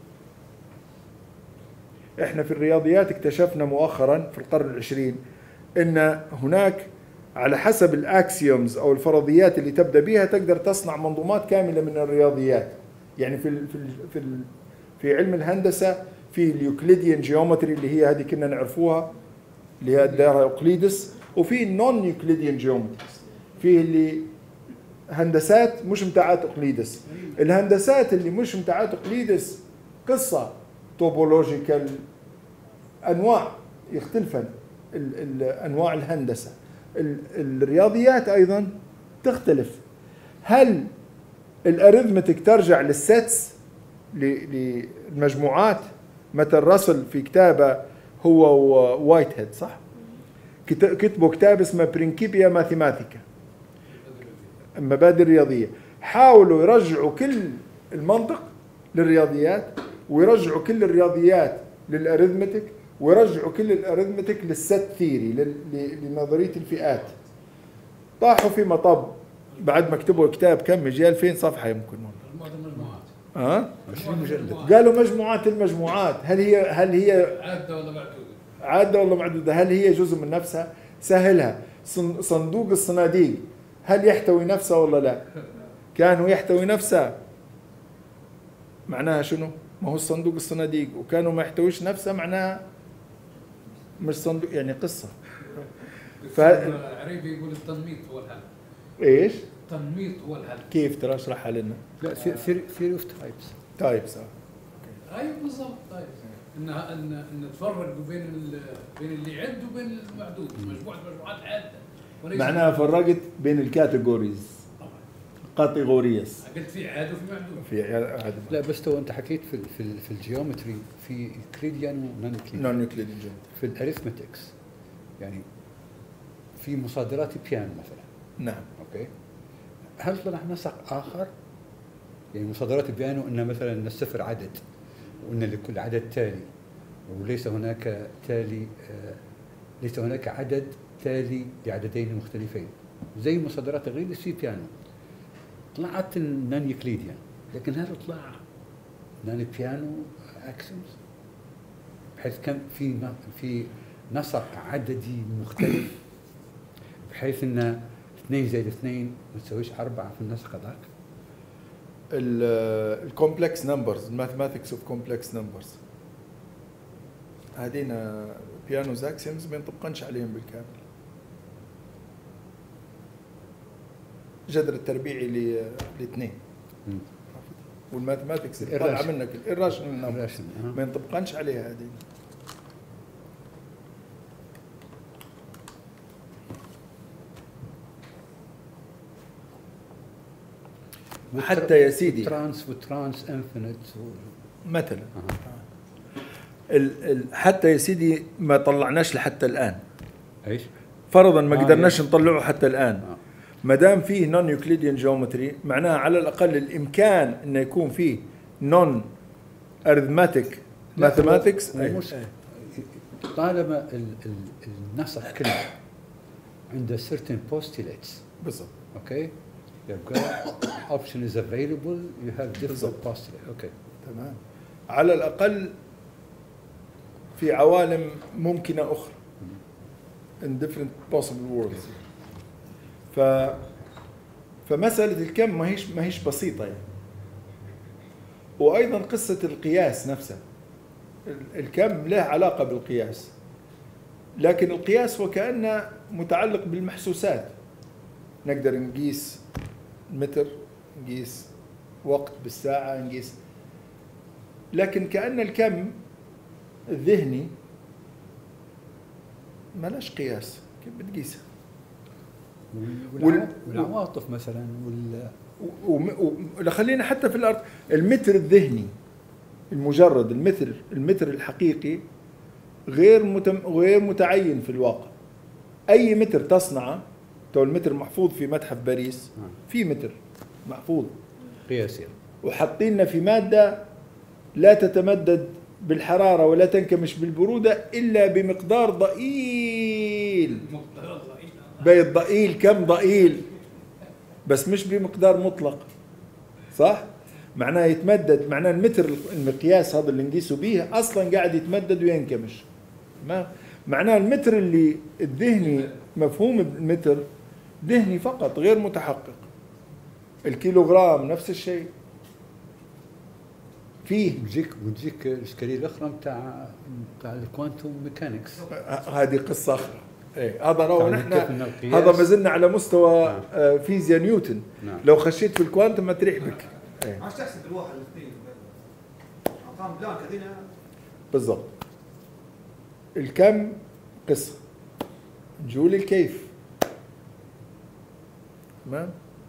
احنا في الرياضيات اكتشفنا مؤخرا في القرن العشرين ان هناك على حسب الاكسيومز او الفرضيات اللي تبدا بها تقدر تصنع منظومات كامله من الرياضيات. يعني في ال في ال في ال في علم الهندسه في اليوكليديان جيومتري اللي هي هذه كنا نعرفوها اللي هي دائره اقليدس، وفي النون يوكليديان جيومتري في اللي هندسات مش متاعات اقليدس. الهندسات اللي مش متاعات اقليدس قصه توبولوجيكال، انواع يختلفن انواع الهندسه. الرياضيات ايضا تختلف. هل الاريثمتيك ترجع للسيتس للمجموعات؟ مثل راسل في كتابه هو ووايت هيد صح كتبوا كتاب اسمه برينكيبيا ماثيماتيكا، مبادئ الرياضيه. حاولوا يرجعوا كل المنطق للرياضيات ويرجعوا كل الرياضيات للاريثمتيك ويرجعوا كل الاريثمتيك للست ثيري لنظريه الفئات. طاحوا في مطب بعد ما كتبوا كتاب كم جاء ألفين صفحه يمكن المجموعات ها عشرين مجلد. قالوا مجموعات المجموعات هل هي هل هي عاده ولا معدوده؟ عاده ولا معدوده؟ هل هي جزء من نفسها؟ سهلها. صندوق الصناديق هل يحتوي نفسه ولا لا؟ كانوا يحتوي نفسه معناها شنو؟ ما هو صندوق الصناديق، وكانوا ما يحتويش نفسه معناها مش صندوق، يعني قصه. ف... العريبي يقول التنميط هو الحل. ايش؟ التنميط هو الحل. كيف ترى اشرحها لنا؟ لا ثيوري اوف تايبس. تايبس ايوه بالضبط. طيب انها ان ان تفرق بين ال... بين اللي يعد وبين المعدود، مجموعه مجموعات عاده. معناها فرقت بين الكاتيجوريز كاتيجوريز. قلت في عاد وفي معدود. في عاد. لا بس تو انت حكيت في في في الجيومتري في يوكليديان ونون يوكليديان. نون يوكليديان جيومتري. في الاريثمتكس يعني في مصادرات بيانو مثلا. نعم. اوكي. هل طلع نسق اخر؟ يعني مصادرات البيانو ان مثلا ان الصفر عدد وان لكل عدد تالي وليس هناك تالي آه ليس هناك عدد تالي لعددين مختلفين زي مصادرات الغير في بيانو. طلعت النون يوكليديان، لكن هل طلع نون بيانو اكسيومز بحيث كان في في نسق عددي مختلف بحيث ان اثنين زائد اثنين ما تساويش أربعة في النسق هذاك؟ الكومبلكس نمبرز، الماثماتكس اوف كومبلكس نمبرز هذين بيانوز اكسيومز ما ينطبقنش عليهم بالكامل. جذر التربيعي لاثنين والماثماتكس اللي طالعه منك الراشنال نمبرز ما ينطبقنش عليها هذين. حتى يا سيدي ترانس وترانس انفينيت مثلا ال ال حتى يا سيدي ما طلعناش لحتى الان. ايش؟ فرضا ما آه قدرناش نطلعه حتى الان. آه. ما دام فيه نون يوكليديان جيومتري معناها على الاقل الامكان انه يكون فيه نون ارثماتيك ماثيماتكس. طالما ال ال النسق كله عنده certain postulates بالضبط. اوكي. يبقى option is available you have different postulates. اوكي تمام. على الاقل في عوالم ممكنه اخرى in different possible worlds. ف فمساله الكم ما هيش ما هيش بسيطه يعني. وايضا قصه القياس نفسه، الكم له علاقه بالقياس، لكن القياس وكأنه متعلق بالمحسوسات. نقدر نقيس متر، نقيس وقت بالساعه، نقيس، لكن كأن الكم الذهني ما لاش قياس. كيف بتقيسها؟ وال... والعواطف مثلا وال و... خلينا حتى في الارض المتر الذهني المجرد، المتر المتر الحقيقي غير متم... غير متعين في الواقع. اي متر تصنعه، تو المتر محفوظ في متحف باريس، في متر محفوظ قياسي وحاطيننا في ماده لا تتمدد بالحراره ولا تنكمش بالبروده الا بمقدار ضئيل. بيت ضئيل كم ضئيل، بس مش بمقدار مطلق. صح؟ معناه يتمدد، معناه المتر المقياس هذا اللي نقيسه به اصلا قاعد يتمدد وينكمش. ما معناه المتر اللي الذهني، مفهوم المتر ذهني فقط غير متحقق. الكيلوغرام نفس الشيء فيه. بتجيك بتجيك الاشكاليه الاخرى بتاع بتاع الكوانتوم ميكانكس. هذه قصه اخرى. ايه هذا لو يعني نحن كيف إن القياس- هذا ما زلنا على مستوى نعم. آه، فيزياء نيوتن. نعم. لو خشيت في الكوانتم ما تريح بك. إيه. ما عادش تحسب الواحد الاثنين ارقام بلانك هذين. بالضبط. الكم قصه، جول الكيف. تمام.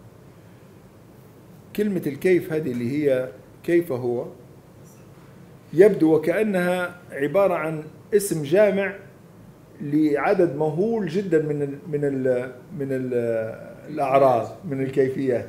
كلمة الكيف هذه اللي هي كيف هو، يبدو وكأنها عبارة عن اسم جامع لعدد مهول جدا من ال من ال من ال الأعراض، من الكيفيات.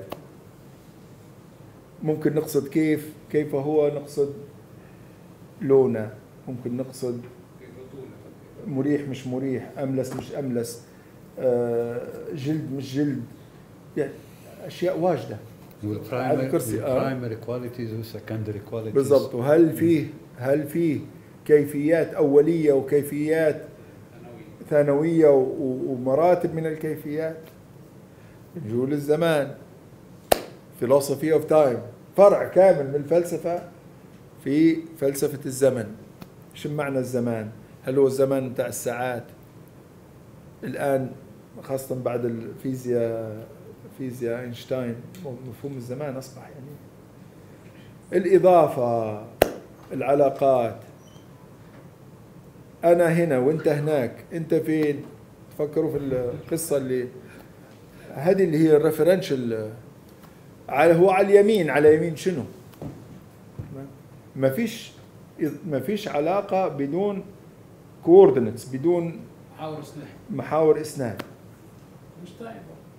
ممكن نقصد كيف، كيف هو، نقصد لونه، ممكن نقصد مريح مش مريح، أملس مش أملس، آه، جلد مش جلد، يعني أشياء واجدة. على الكرسي، آه. والبرايمري كواليتيز والسكندري كواليتيز. بالضبط. وهل فيه هل فيه كيفيات أولية وكيفيات ثانوية و- و- ومراتب من الكيفيات. جول الزمان، philosophy of time، فرع كامل من الفلسفة في فلسفة الزمن. شو معنى الزمان؟ هل هو الزمان بتاع الساعات الآن، خاصة بعد الفيزياء، فيزياء أينشتاين، مفهوم الزمان أصبح يعني الإضافة، العلاقات، أنا هنا وأنت هناك، أنت فين؟ تفكروا في القصة اللي هذه اللي هي الريفرنشال، على هو على اليمين، على يمين شنو؟ ما فيش ما فيش علاقة بدون كوردينتس، بدون محاور سلاح محاور إسناد. مش تعب.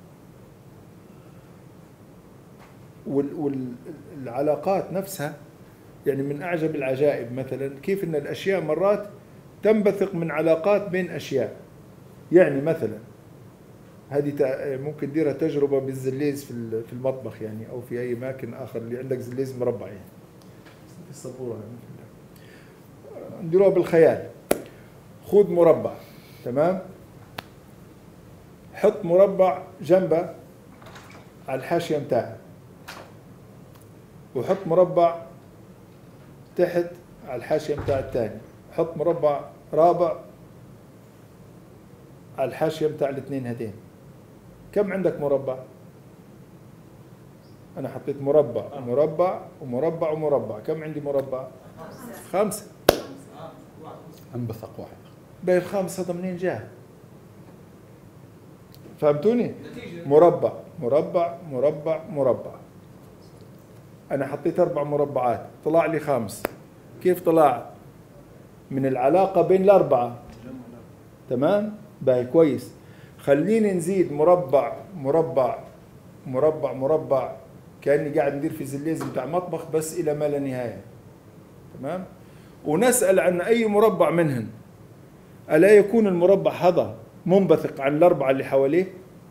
والعلاقات نفسها يعني من أعجب العجائب، مثلا كيف أن الأشياء مرات تنبثق من علاقات بين أشياء. يعني مثلا هذه ممكن ديرها تجربة بالزليز في في المطبخ يعني، أو في أي أماكن آخر اللي عندك زليز مربع يعني في السبورة يعني. نديروها بالخيال. خذ مربع، تمام، حط مربع جنبه على الحاشية متاعه، وحط مربع تحت على الحاشية متاع الثاني، حط مربع رابع على الحاشية متاع الاثنين هذين. كم عندك مربع؟ أنا حطيت مربع ومربع ومربع ومربع، كم عندي مربع؟ خمسة. انبثق واحد. بين الخامس هذا منين جاء؟ فهمتوني؟ مربع مربع مربع مربع. أنا حطيت أربع مربعات، طلع لي خامس. كيف طلع؟ من العلاقة بين الأربعة. تمام؟ باهي كويس. خليني نزيد مربع مربع مربع مربع، كأني قاعد ندير في زليز بتاع مطبخ بس إلى ما لا نهاية. تمام؟ ونسأل عن أي مربع منهن، ألا يكون المربع هذا منبثق عن الأربعة اللي حواليه؟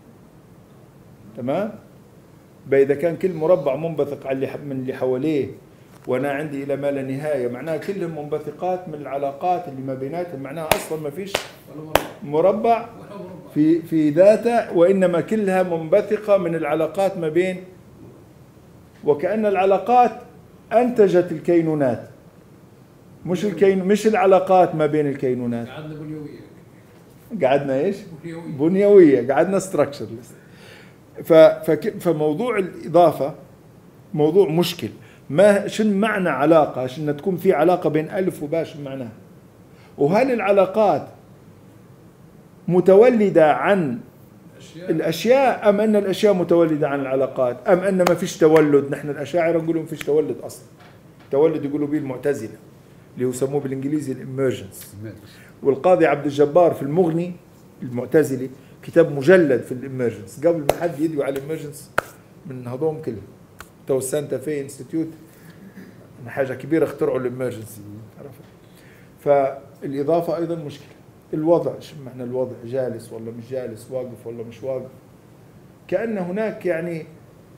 تمام؟ إذا كان كل مربع منبثق عن من اللي حواليه وأنا عندي إلى ما لا نهاية، معناها كلهم منبثقات من العلاقات اللي ما بيناتهم، معناها أصلا ما فيش مربع في في ذاته، وإنما كلها منبثقة من العلاقات ما بين، وكأن العلاقات أنتجت الكينونات، مش الكين مش العلاقات ما بين الكينونات. قعدنا بنيوية. قعدنا ايش؟ بنيوية. بنيوية، قعدنا ستراكشرلس. فموضوع الإضافة موضوع مشكل. ما شن معنى علاقة؟ شن تكون في علاقة بين ألف وباء، شو معناها؟ وهل العلاقات متولدة عن أشياء. الأشياء أم أن الأشياء متولدة عن العلاقات، أم أن ما فيش تولد؟ نحن الأشاعرة نقولوا ما فيش تولد أصلا. تولد يقولوا به المعتزلة اللي يسموه بالإنجليزي الإميرجنس. والقاضي عبد الجبار في المغني المعتزلي كتاب مجلد في الإميرجنس، قبل ما حد يدعو على الإميرجنس من هذوم كلهم. تو سانتا في انستيتيوت حاجة كبيرة اخترعوا الإميرجنس. فالإضافة أيضا مشكلة. الوضع، شو معنى الوضع؟ جالس ولا مش جالس، واقف ولا مش واقف. كأن هناك يعني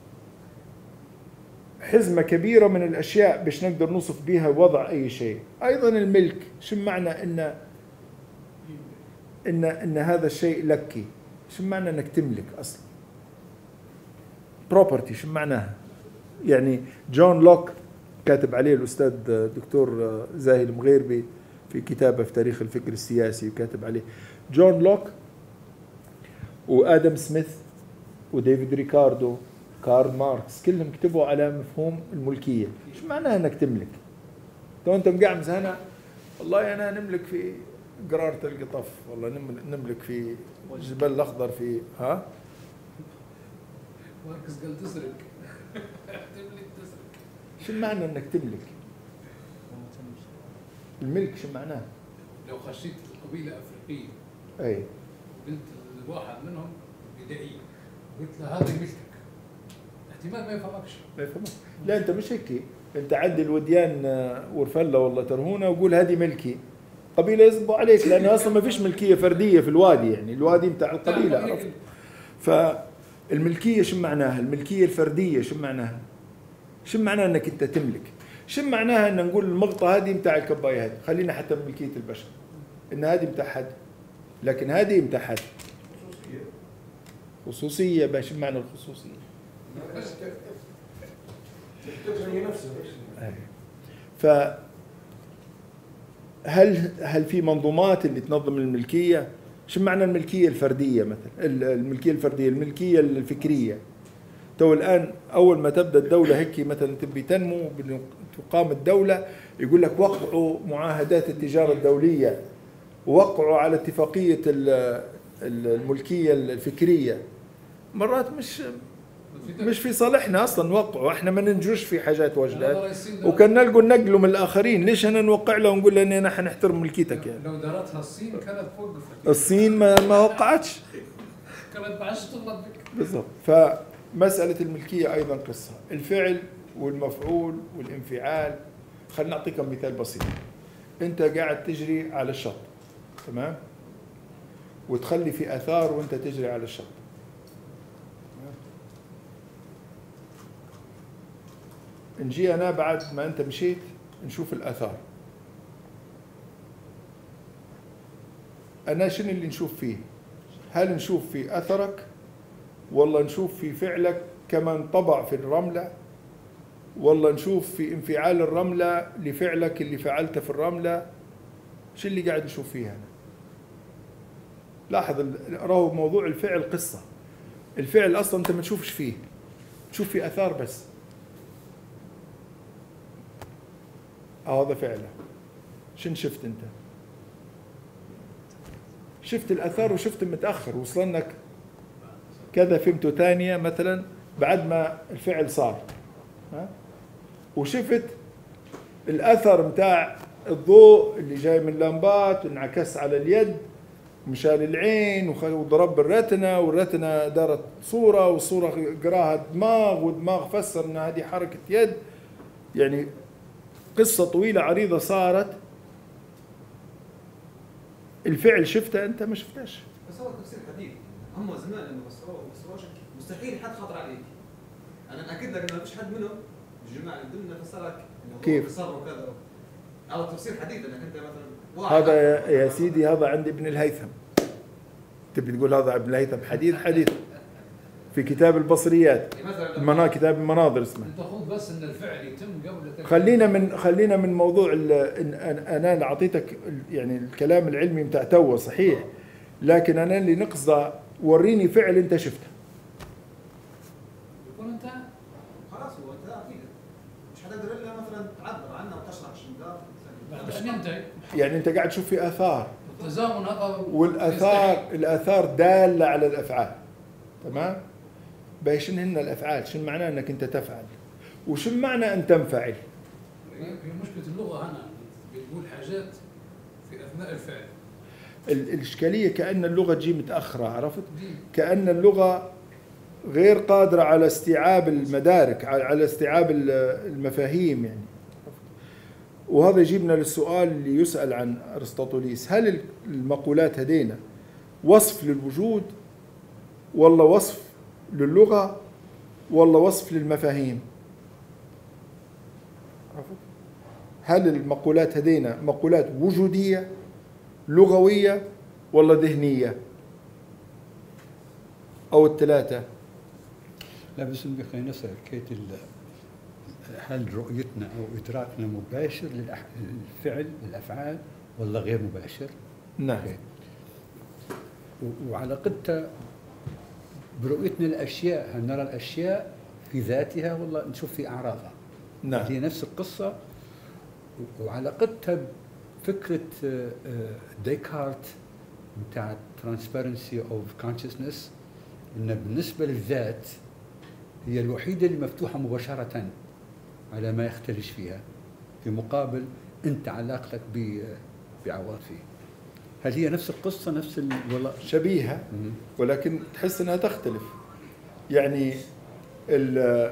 حزمة كبيرة من الأشياء باش نقدر نوصف بها وضع أي شيء. أيضا الملك، شو معنى إن ان ان هذا الشيء لك، شو معنى انك تملك اصلا؟ بروبرتي شو معناها؟ يعني جون لوك كاتب عليه الاستاذ دكتور زاهي المغيربي في كتابه في تاريخ الفكر السياسي، وكاتب عليه جون لوك وادم سميث وديفيد ريكاردو كارل ماركس كلهم كتبوا على مفهوم الملكيه. شو معناها انك تملك؟ تو انت مقعمز هنا والله انا نملك في قرارة القطف، والله نملك في الجبل الاخضر في ها ماركس قال تسرق. تملك تسرق. شو معنى انك تملك؟ الملك شو معناه؟ لو خشيت قبيله افريقيه اي قلت لواحد منهم بدائي قلت له هذا ملكك، احتمال ما يفهمكش. ما يفهمك. لا انت مش هيك، انت عندي الوديان ورفله والله ترهونه وقول هذه ملكي، قبيله يصبوا عليك لانه اصلا ما فيش ملكيه فرديه في الوادي، يعني الوادي بتاع القبيله عرفت. فالملكيه شو معناها؟ الملكيه الفرديه شو معناها؟ شو معناها انك انت تملك؟ شو معناها ان نقول المغطى هذه بتاع الكبايه هذه، خلينا حتى ملكيه البشر ان هذه بتاع حد، لكن هذه بتاع حد. خصوصيه. خصوصيه بقى شو معنى الخصوصيه؟ هي نفسها. ف هل هل في منظومات اللي تنظم الملكيه؟ شو معنى الملكيه الفرديه مثلا؟ الملكيه الفرديه، الملكيه الفكريه. تو الان اول ما تبدا الدوله هيك مثلا تبي تنمو تقام الدوله، يقول لك وقعوا معاهدات التجاره الدوليه، ووقعوا على اتفاقيه الملكيه الفكريه. مرات مش مش في صالحنا اصلا نوقعوا، احنا ما ننجوش في حاجات واجدات، وكان نلقوا نقلوا من الاخرين، ليش انا نوقع له ونقول له ان نحن نحترم ملكيتك يعني؟ لو دارتها الصين كانت توقفت. الصين ما ما وقعتش، كانت ما عادش تغلط بك. بالضبط. فمساله الملكيه ايضا قصه، الفعل والمفعول والانفعال. خلينا نعطيك مثال بسيط. انت قاعد تجري على الشط، تمام؟ وتخلي في اثار وانت تجري على الشط. نجي أنا بعد ما أنت مشيت نشوف الآثار. أنا شنو اللي نشوف فيه؟ هل نشوف في أثرك ولا نشوف في فعلك كما انطبع في الرملة، ولا نشوف في انفعال الرملة لفعلك اللي فعلته في الرملة؟ شو اللي قاعد نشوف فيه أنا؟ لاحظ راهو موضوع الفعل قصة. الفعل أصلا أنت ما تشوفش فيه، تشوف فيه أثار بس. هذا فعله. شن شفت انت؟ شفت الاثار وشفت متاخر، وصل لك كذا فهمته ثانيه مثلا بعد ما الفعل صار، ها؟ وشفت الاثر متاع الضوء اللي جاي من اللمبات وانعكس على اليد ومشى للعين وضرب بالرتنه، والرتنه دارت صوره، والصوره قراها دماغ، ودماغ فسر ان هذه حركه يد. يعني قصة طويلة عريضة صارت. الفعل شفته أنت ما شفتهش. بس هو تفسير حديث، هم زمان لما فسروه فسروه مستحيل حد خطر عليك. أنا أكيد لك إنه مفيش حد منهم الجماعة اللي ضمننا فسرك إنه كيف؟ فسر وكذا. أو تفسير حديث إنك أنت مثلا هذا يا سيدي هذا عند ابن الهيثم. تبي تقول هذا ابن الهيثم حديث؟ حديث في كتاب البصريات، المنا كتاب المناظر اسمه. انت خذ بس ان الفعل يتم قبل. خلينا من خلينا من موضوع انا اللي اعطيتك يعني الكلام العلمي بتاع تو صحيح، لكن انا اللي نقصده وريني فعل انت شفته. يكون انت خلاص هو انت اكيد مش حتقدر الا مثلا تعبر عنه وتشرح شنو بعد ان ينتهي. يعني انت قاعد تشوف في اثار، التزامن هذا، والاثار الاثار داله على الافعال، تمام؟ باي شنو هن الافعال؟ شنو معناه انك انت تفعل؟ وشو معنى ان تنفعل؟ هي مشكله اللغه هنا بتقول حاجات في اثناء الفعل. الاشكاليه كأن اللغه تجي متاخره، عرفت؟ كأن اللغه غير قادره على استيعاب المدارك، على استيعاب المفاهيم يعني. وهذا يجيبنا للسؤال اللي يسأل عن ارسطاطوليس، هل المقولات هدينا وصف للوجود ولا وصف للغة ولا وصف للمفاهيم؟ هل المقولات هذينا مقولات وجودية لغوية والله ذهنية أو الثلاثة؟ لا بس خلينا نسأل كيت هل رؤيتنا أو إدراكنا مباشر للفعل للأفعال ولا غير مباشر؟ نعم. وعلاقتها برؤيتنا للأشياء، هل نرى الأشياء في ذاتها ولا نشوف في أعراضها؟ نعم. هي نفس القصة. وعلاقتها بفكرة ديكارت بتاع transparency of consciousness، إن بالنسبة للذات هي الوحيدة اللي مفتوحة مباشرة على ما يختلج فيها، في مقابل أنت علاقتك بعواطفه. هل هي نفس القصة نفس ولا شبيهة؟ ولكن تحس أنها تختلف. يعني ال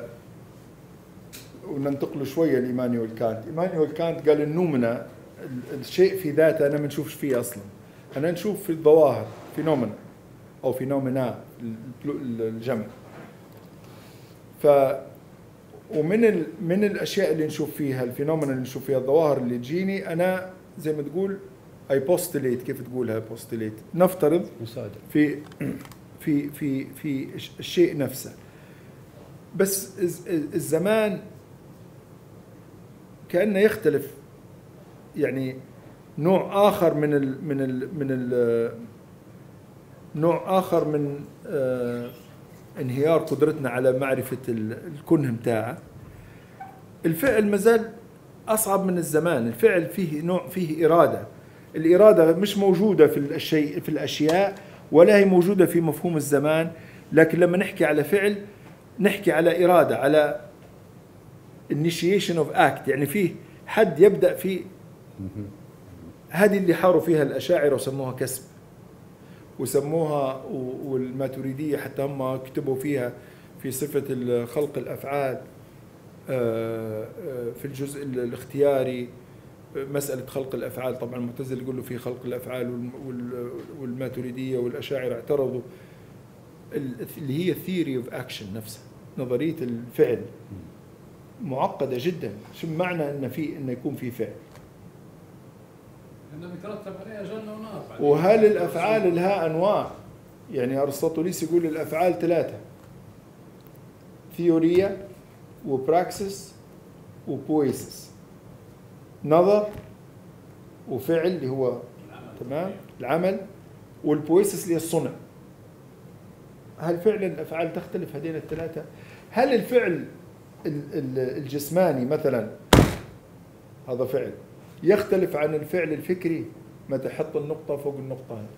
وننتقل شوية لإيمانويل كانت. إيمانويل كانت قال النومنا الشيء في ذاته أنا ما نشوفش فيه أصلا، أنا نشوف في الظواهر فينومنا أو فينومنا الجمع. ف ومن ال... من الأشياء اللي نشوف فيها الفينومنا اللي نشوف فيها الظواهر اللي تجيني أنا زي ما تقول أي بوستليت. كيف تقولها بوستليت؟ نفترض مصادر في في في في الشيء نفسه. بس الزمان كأنه يختلف، يعني نوع آخر من ال من ال من ال نوع آخر من آه انهيار قدرتنا على معرفة الكنه متاعه. الفعل مازال أصعب من الزمان. الفعل فيه نوع فيه إرادة. الإرادة مش موجودة في الشيء في الأشياء ولا هي موجودة في مفهوم الزمان، لكن لما نحكي على فعل نحكي على إرادة، على initiation of act، يعني فيه حد يبدأ فيه. هذه اللي حاروا فيها الأشاعرة وسموها كسب، وسموها والماتريدية حتى هم كتبوا فيها في صفة خلق الأفعال في الجزء الاختياري مسألة خلق الأفعال. طبعا المعتزلة يقولوا في خلق الأفعال، والماتريدية والأشاعرة اعترضوا. اللي هي theory of action نفسها، نظرية الفعل معقدة جدا. شو معنى أن في أن يكون في فعل؟ لأنه بيترتب عليها جنة ونار. وهل الأفعال لها أنواع؟ يعني أرسطوطليس يقول الأفعال ثلاثة: ثيورية وبراكسس وبويسس. نظر وفعل اللي هو تمام العمل، والبويسس اللي هي الصنع. هل فعلا الأفعال تختلف هذين الثلاثة؟ هل الفعل الجسماني مثلا هذا فعل يختلف عن الفعل الفكري متى حط النقطة فوق النقطة هذه؟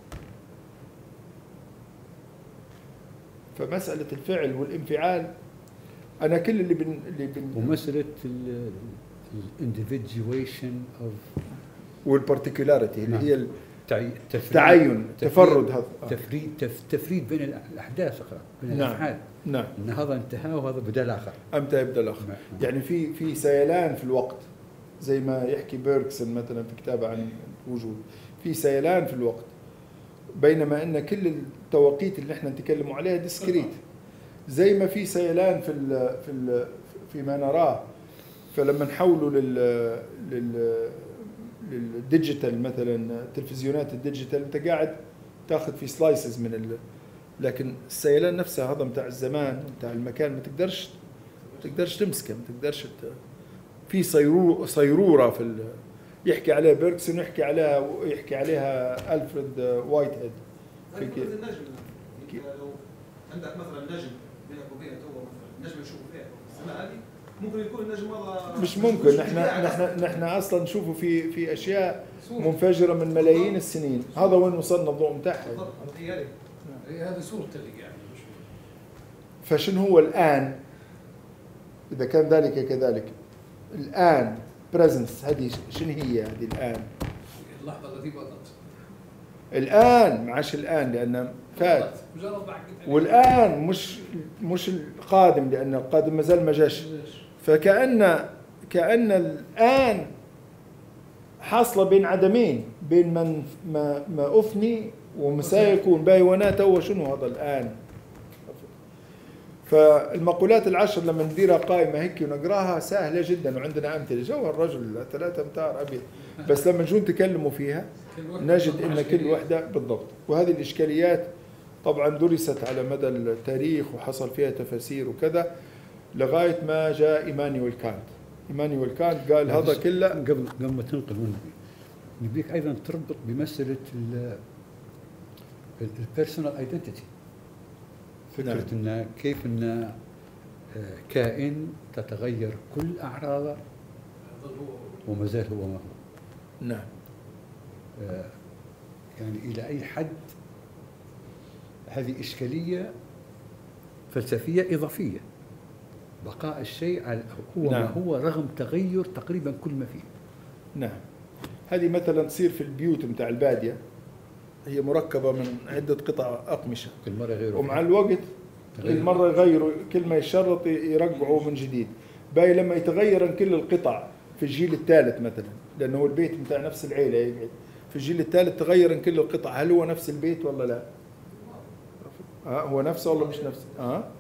فمسألة الفعل والانفعال أنا كل اللي بن اللي بن ومسألة الانديفيدويشن اوف والبارتيكولاريتي اللي هي التعين تفرد هذا تفريد تفريد بين الأحداث بين نعم. الأفعال. نعم. إن هذا انتهى وهذا بدأ الآخر. أمتى يبدأ الآخر؟ نعم. يعني في في سيلان في الوقت، زي ما يحكي بيركسون مثلا في كتابه عن الوجود، في سيلان في الوقت، بينما ان كل التوقيت اللي احنا نتكلم عليها ديسكريت. زي ما في سيلان في ال في ال فيما نراه. فلما نحوله لل لل للديجيتال مثلا التلفزيونات الديجيتال انت قاعد تاخذ في سلايسز من ال لكن السيلان نفسها هذا بتاع الزمان بتاع المكان ما تقدرش ما تقدرش تمسكه، ما تقدرش في صيرورة صيرورة في ال... يحكي عليها بيركسون ويحكي عليها يحكي عليها ألفريد وايت هيد. في النجم لو عندك مثلا نجم بينك وبينه هو مثلا نجم نشوفه فيها في السماء هذه ممكن يكون النجم هذا مش ممكن. نحن نحن نحن اصلا نشوفه في في اشياء منفجره من ملايين السنين. هذا وين وصلنا الضوء متاعها. هي هذه صورة اللي قاعد. فشنو هو الآن إذا كان ذلك كذلك؟ الآن presence هذه شنو هي هذه الآن؟ اللحظة التي بدت. الآن معاش الآن لأن فات. مجرد والآن مش مش القادم لأن القادم ما زال ما جاش. فكأن كأن الآن حاصلة بين عدمين، بين من ما ما أفني ومسايكون باي وانا تو شنو هذا الآن. فالمقولات العشر لما نديرها قائمة هيك ونقراها سهلة جدا، وعندنا أمثلة. جو الرجل ثلاثة أمتار أبيض، بس لما نجون نتكلموا فيها نجد أن كل وحدة بالضبط. وهذه الإشكاليات طبعا درست على مدى التاريخ وحصل فيها تفاسير وكذا لغاية ما جاء إيمانويل كانت. إيمانويل كانت قال هذا كله. قبل قبل ما تنقل منه نبيك أيضا تربط بمسألة البيرسونال ايدنتيتي، فكرة نعم. أن كيف أن كائن تتغير كل أعراضه وما زال هو ما هو. نعم. يعني إلى أي حد هذه إشكالية فلسفية إضافية، بقاء الشيء على هو نعم. ما هو رغم تغير تقريبا كل ما فيه. نعم. هذه مثلا تصير في البيوت متاع البادية، هي مركبة من عدة قطع أقمشة، كل مرة يغيروا، ومع الوقت كل مرة يغيروا، كل ما يشرط يرجعوا من جديد. باي لما يتغير كل القطع في الجيل الثالث مثلا، لأنه هو البيت متاع نفس العيلة يقعد في الجيل الثالث تغير كل القطع، هل هو نفس البيت ولا لا؟ ها هو نفسه ولا مش نفسه؟ ها؟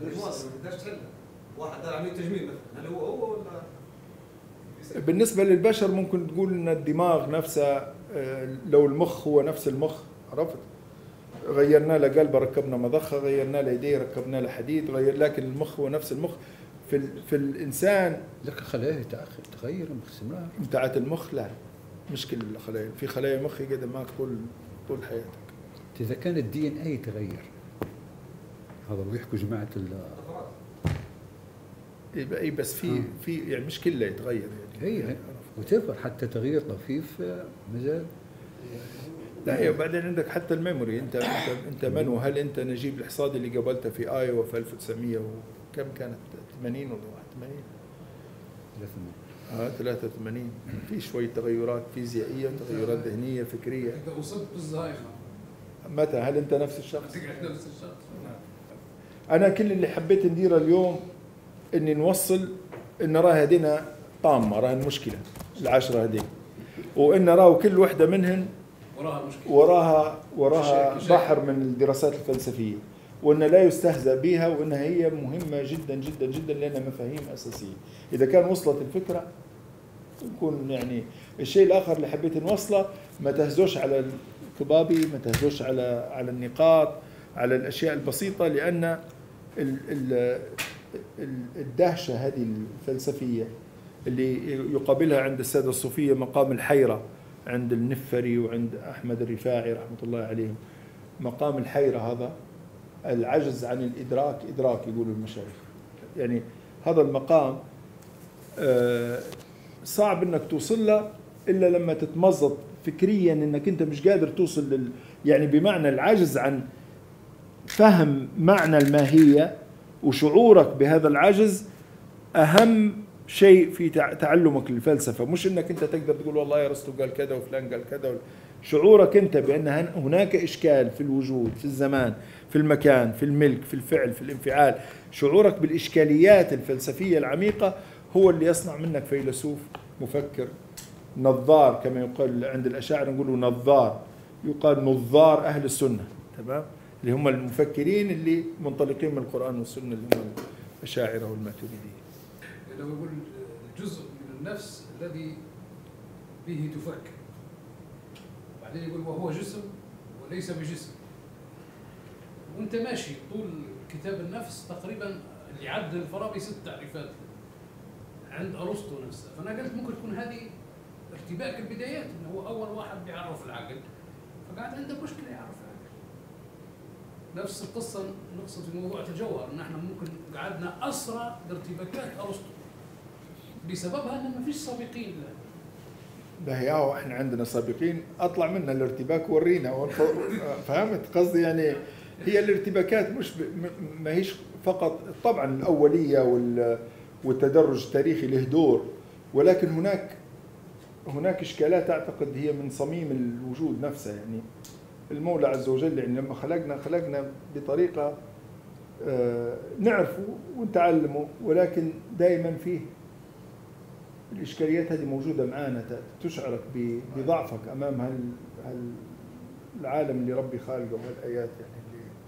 واحد دار عملية تجميل مثلا، هل هو هو ولا؟ بالنسبة للبشر ممكن تقول ان الدماغ نفسه، لو المخ هو نفس المخ، عرفت؟ غيرنا له قلبه ركبنا مضخة، غيرنا له يديه ركبنا له حديد، غير، لكن المخ هو نفس المخ. في في الانسان لك خلايا تغير باستمرار. بتاعت المخ لا، مش كل الخلايا، في خلايا مخ يقعد معك طول طول حياتك. اذا كان الدي ان اي يتغير، هذا بيحكوا جماعة ال اي بس في آه. في يعني مش كله يتغير يعني. هي وتفر حتى تغيير طفيف مازال. لا وبعدين عندك حتى الميموري. انت انت انت منو؟ هل انت نجيب الحصادي اللي قابلته في ايوا في ألف وتسعمية وكم كانت؟ ثمانين ولا واحد وثمانين؟ اه ثلاثة وثمانين. في شويه تغيرات فيزيائيه، تغيرات ذهنيه فكريه. انت وصلت بالزهايمر متى؟ هل انت نفس الشخص؟ تقعد نفس الشخص. انا كل اللي حبيت نديره اليوم اني نوصل ان راه هدينا طامه، راه المشكله العشره هذين، وان راهو كل وحده منهن وراها مشكله، وراها وراها بحر من الدراسات الفلسفيه، وان لا يستهزأ بها، وانها هي مهمه جدا جدا جدا لانها مفاهيم اساسيه. اذا كان وصلت الفكره يكون يعني. الشيء الاخر اللي حبيت نوصله، ما تهزوش على الكبابي، ما تهزوش على على النقاط، على الاشياء البسيطه، لان ال ال الدهشة هذه الفلسفية اللي يقابلها عند السادة الصوفية مقام الحيرة، عند النفري وعند أحمد الرفاعي رحمة الله عليهم، مقام الحيرة هذا العجز عن الإدراك، إدراك يقولوا المشايخ. يعني هذا المقام صعب أنك توصل له إلا لما تتمزط فكريا أنك أنت مش قادر توصل لل، يعني بمعنى العجز عن فهم معنى الماهية، وشعورك بهذا العجز أهم شيء في تعلمك للفلسفة. مش أنك أنت تقدر تقول والله يا أرسطو قال كذا وفلان قال كذا، شعورك أنت بأن هناك إشكال في الوجود، في الزمان، في المكان، في الملك، في الفعل، في الانفعال. شعورك بالإشكاليات الفلسفية العميقة هو اللي يصنع منك فيلسوف مفكر نظار، كما يقال عند الأشاعرة نقولوا نظار، يقال نظار أهل السنة، تمام؟ اللي هم المفكرين اللي منطلقين من القرآن والسنة، اللي هم الأشاعرة والماتريدية. لو يقول جزء من النفس الذي به تفكر، بعدين يقول وهو جسم وليس بجسم، وانت ماشي طول كتاب النفس تقريبا اللي عد الفارابي ست تعريفات عند ارسطو نفسه. فانا قلت ممكن تكون هذه ارتباك البدايات، انه هو اول واحد بيعرف العقل، فقاعد عنده مشكله يعرف العقل. نفس القصه نقصد في موضوع الجوهر، ان احنا ممكن قعدنا اسرى لارتباكات ارسطو بسببها ان ما فيش سابقين له. بهياو احنا عندنا سابقين، اطلع منا الارتباك ورينا. فهمت قصدي؟ يعني هي الارتباكات مش ما هيش فقط طبعا الاوليه والتدرج التاريخي له دور، ولكن هناك هناك اشكالات اعتقد هي من صميم الوجود نفسه. يعني المولى عز وجل يعني لما خلقنا خلقنا بطريقه نعرفه ونتعلمه، ولكن دائما فيه الإشكاليات هذه موجودة معانا، تشعرك بضعفك أمام هال العالم اللي ربي خالقه وهالآيات يعني اللي.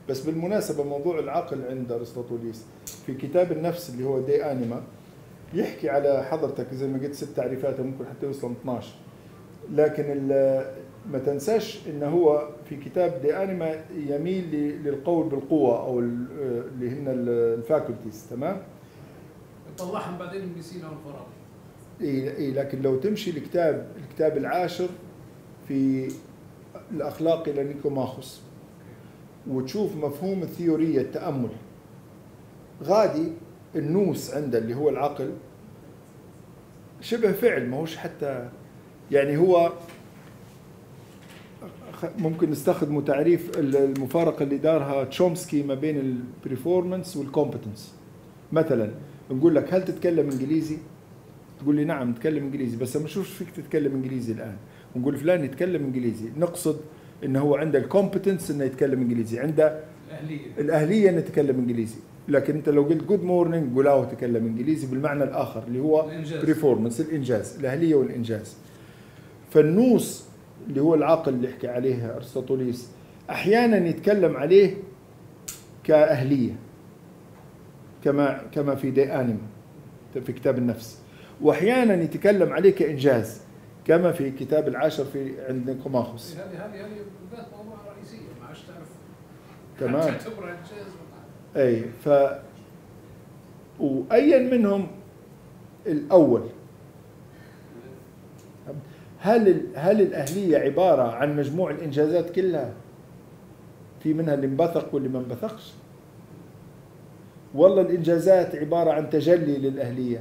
بس بالمناسبة موضوع العقل عند أرسطاطوليس في كتاب النفس اللي هو دي أنيما يحكي على حضرتك زي ما قلت ست تعريفات ممكن حتى يوصل اثناشر، لكن ما تنساش إنه هو في كتاب دي أنيما يميل للقول بالقوة أو اللي هن الفاكولتيز، تمام؟ يطلعهم بعدين من سينا والفراغ. إيه إيه لكن لو تمشي الكتاب الكتاب العاشر في الأخلاق إلى نيكوماخوس وتشوف مفهوم الثيورية التأمل، غادي النوس عنده اللي هو العقل شبه فعل، ما هوش حتى يعني هو ممكن نستخدم تعريف المفارقة اللي دارها تشومسكي ما بين البريفورمانس والكومبتنس. مثلا نقول لك هل تتكلم انجليزي؟ تقول لي نعم نتكلم انجليزي، بس ما نشوفش فيك تتكلم انجليزي الان. ونقول فلان يتكلم انجليزي، نقصد انه هو عنده الكومبتنس انه يتكلم انجليزي، عنده الاهليه الاهليه انه يتكلم انجليزي. لكن انت لو قلت جود مورنينج قول له تكلم انجليزي بالمعنى الاخر اللي هو بريفورمانس، الانجاز، الاهليه والانجاز. فالنوس اللي هو العقل اللي يحكي عليه ارسطاطوليس احيانا يتكلم عليه كاهليه كما كما في دي أنيما في كتاب النفس، واحيانا يتكلم عليه كانجاز كما في كتاب العاشر في عند نيكوماخوس. هذه هذه هذه ذات موضوع رئيسيه ما عادش تعرف تمام. تعتبرها انجاز. اي ف وايا منهم الاول، هل هل الاهليه عباره عن مجموع الانجازات كلها؟ في منها اللي انبثق واللي ما انبثقش؟ والله الانجازات عباره عن تجلي للاهليه؟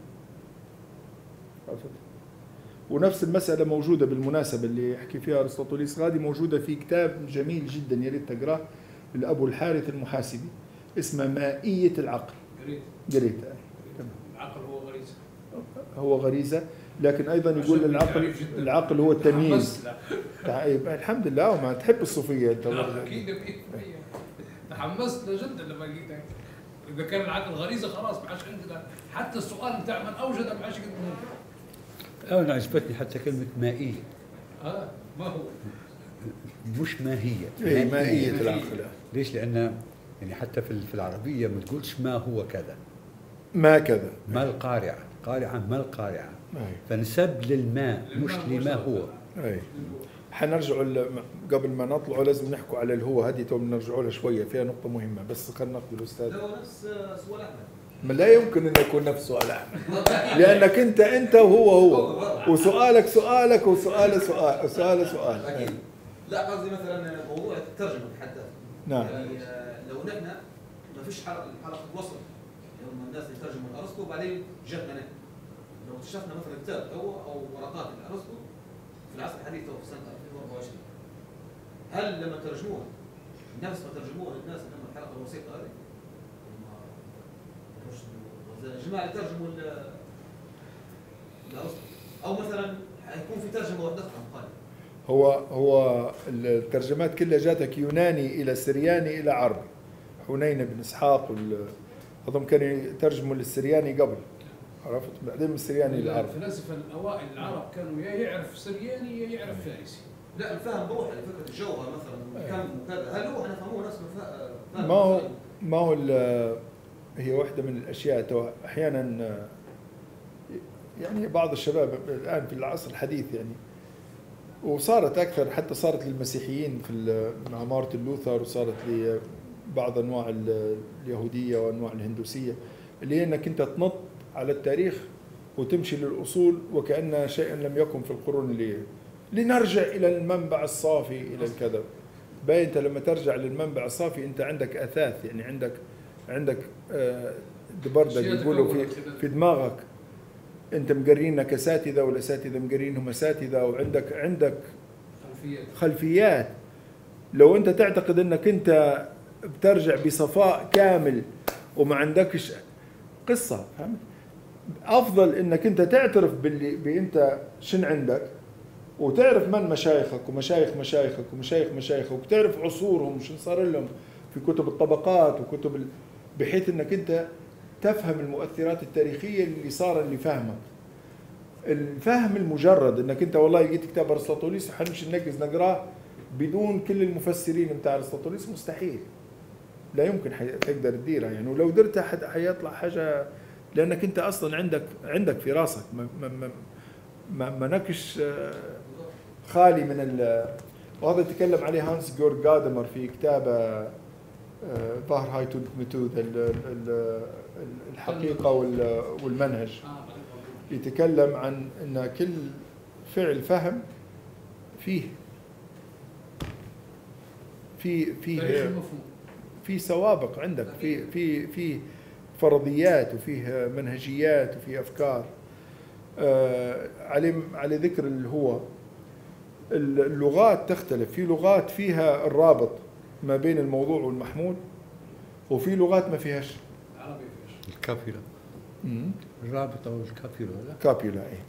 ونفس المساله موجوده بالمناسبه اللي يحكي فيها ارسطاطوليس غادي، موجوده في كتاب جميل جدا يا ريت تقراه لابو الحارث المحاسبي اسمه مائيه العقل. قريت قريت العقل هو غريزه، هو غريزه، لكن ايضا يقول العقل العقل هو التمييز. الحمد لله وما تحب الصوفيه انت. اكيد تحمست جدا لما جيت. اذا كان العقل غريزه خلاص ما عادش عندنا حتى السؤال بتاع من اوجد ما عادش قد ممكن. انا عجبتني حتى كلمه مائيه. اه ما هو مش ماهيه. اي مائيه العقل. ليش؟ لان يعني حتى في في العربيه ما تقولش ما هو كذا، ما كذا، ما القارعه، قارعه ما القارعه، أي. فنسب للماء مش لما هو. اي حنرجع قبل ما نطلع لازم نحكوا على الهو، هذه تو بنرجعوا لها شويه فيها نقطه مهمه، بس خلينا ناخذ الاستاذ. هو نفس سؤال احمد. ما لا يمكن انه يكون نفس سؤال احمد لانك انت انت وهو هو وسؤالك سؤالك وسؤاله سؤال وسؤاله سؤال. اكيد. لا قصدي مثلا موضوع الترجمه بحد ذاته. نعم. يعني لو نحن ما فيش حلقه حلقه وصل يوم الناس يترجموا ارسطو وبعدين جتنا نحن. لو اكتشفنا مثلا كتاب تو او ورقات لارسطو في العصر الحديث او في سنه ألفين وأربعة وعشرين، هل لما ترجموها نفس ما ترجموها للناس لما الحلقه الوثيقه هذه؟ يا جماعه ترجموا لارسطو او مثلا حيكون في ترجمه واحده قال هو هو الترجمات كلها جاتك يوناني الى سرياني الى عربي. حنين بن اسحاق اظن كانوا يترجموا للسرياني قبل، عرفت؟ بعدين من السرياني الى العربي. الفلاسفه الاوائل العرب كانوا يا يعرف سرياني يا يعرف فارسي. لا الفهم بروح على فكره الجوهر مثلا كم وكذا، هل هو احنا فهموه نفس ما هو ما هو هي واحده من الاشياء احيانا يعني بعض الشباب الان في العصر الحديث يعني، وصارت اكثر حتى صارت للمسيحيين في مع مارتن لوثر، وصارت لبعض انواع اليهوديه وانواع الهندوسيه، اللي هي انك انت تنط على التاريخ وتمشي للاصول وكأن شيئا لم يكن في القرون اللي لنرجع الى المنبع الصافي الى الكذا. باين انت لما ترجع للمنبع الصافي انت عندك اثاث، يعني عندك عندك دبردة يقولوا في في دماغك انت مقرينك اساتذه والاساتذه مقرينهم اساتذه، وعندك عندك خلفيات خلفيات. لو انت تعتقد انك انت بترجع بصفاء كامل وما عندكش قصه، فهمت؟ افضل انك انت تعترف باللي بانت شن عندك، وتعرف من مشايخك ومشايخ مشايخك ومشايخ مشايخك، وتعرف عصورهم شن صار لهم في كتب الطبقات وكتب ال... بحيث انك انت تفهم المؤثرات التاريخيه اللي صار اللي فهمك. الفهم المجرد انك انت والله لقيت كتاب ارسطاطوليس وحنمشي ننقز نقراه بدون كل المفسرين بتاع ارسطاطوليس مستحيل. لا يمكن تقدر تديرها يعني، ولو درتها حيطلع حاجه، لانك انت اصلا عندك عندك في راسك ما ما ما منكش خالي من ال، وهذا تكلم عليه هانس جورج جادمر في كتابه ظاهر هاي ميثود الحقيقه والمنهج. يتكلم عن ان كل فعل فهم فيه في فيه في سوابق عندك، في في في فرضيات وفيه منهجيات وفيه افكار. آه على على ذكر اللي هو اللغات تختلف، في لغات فيها الرابط ما بين الموضوع والمحمول، وفي لغات ما فيهاش. العربي فيهاش الكابيلا، الرابطه والكابيلا. كابيلا اي.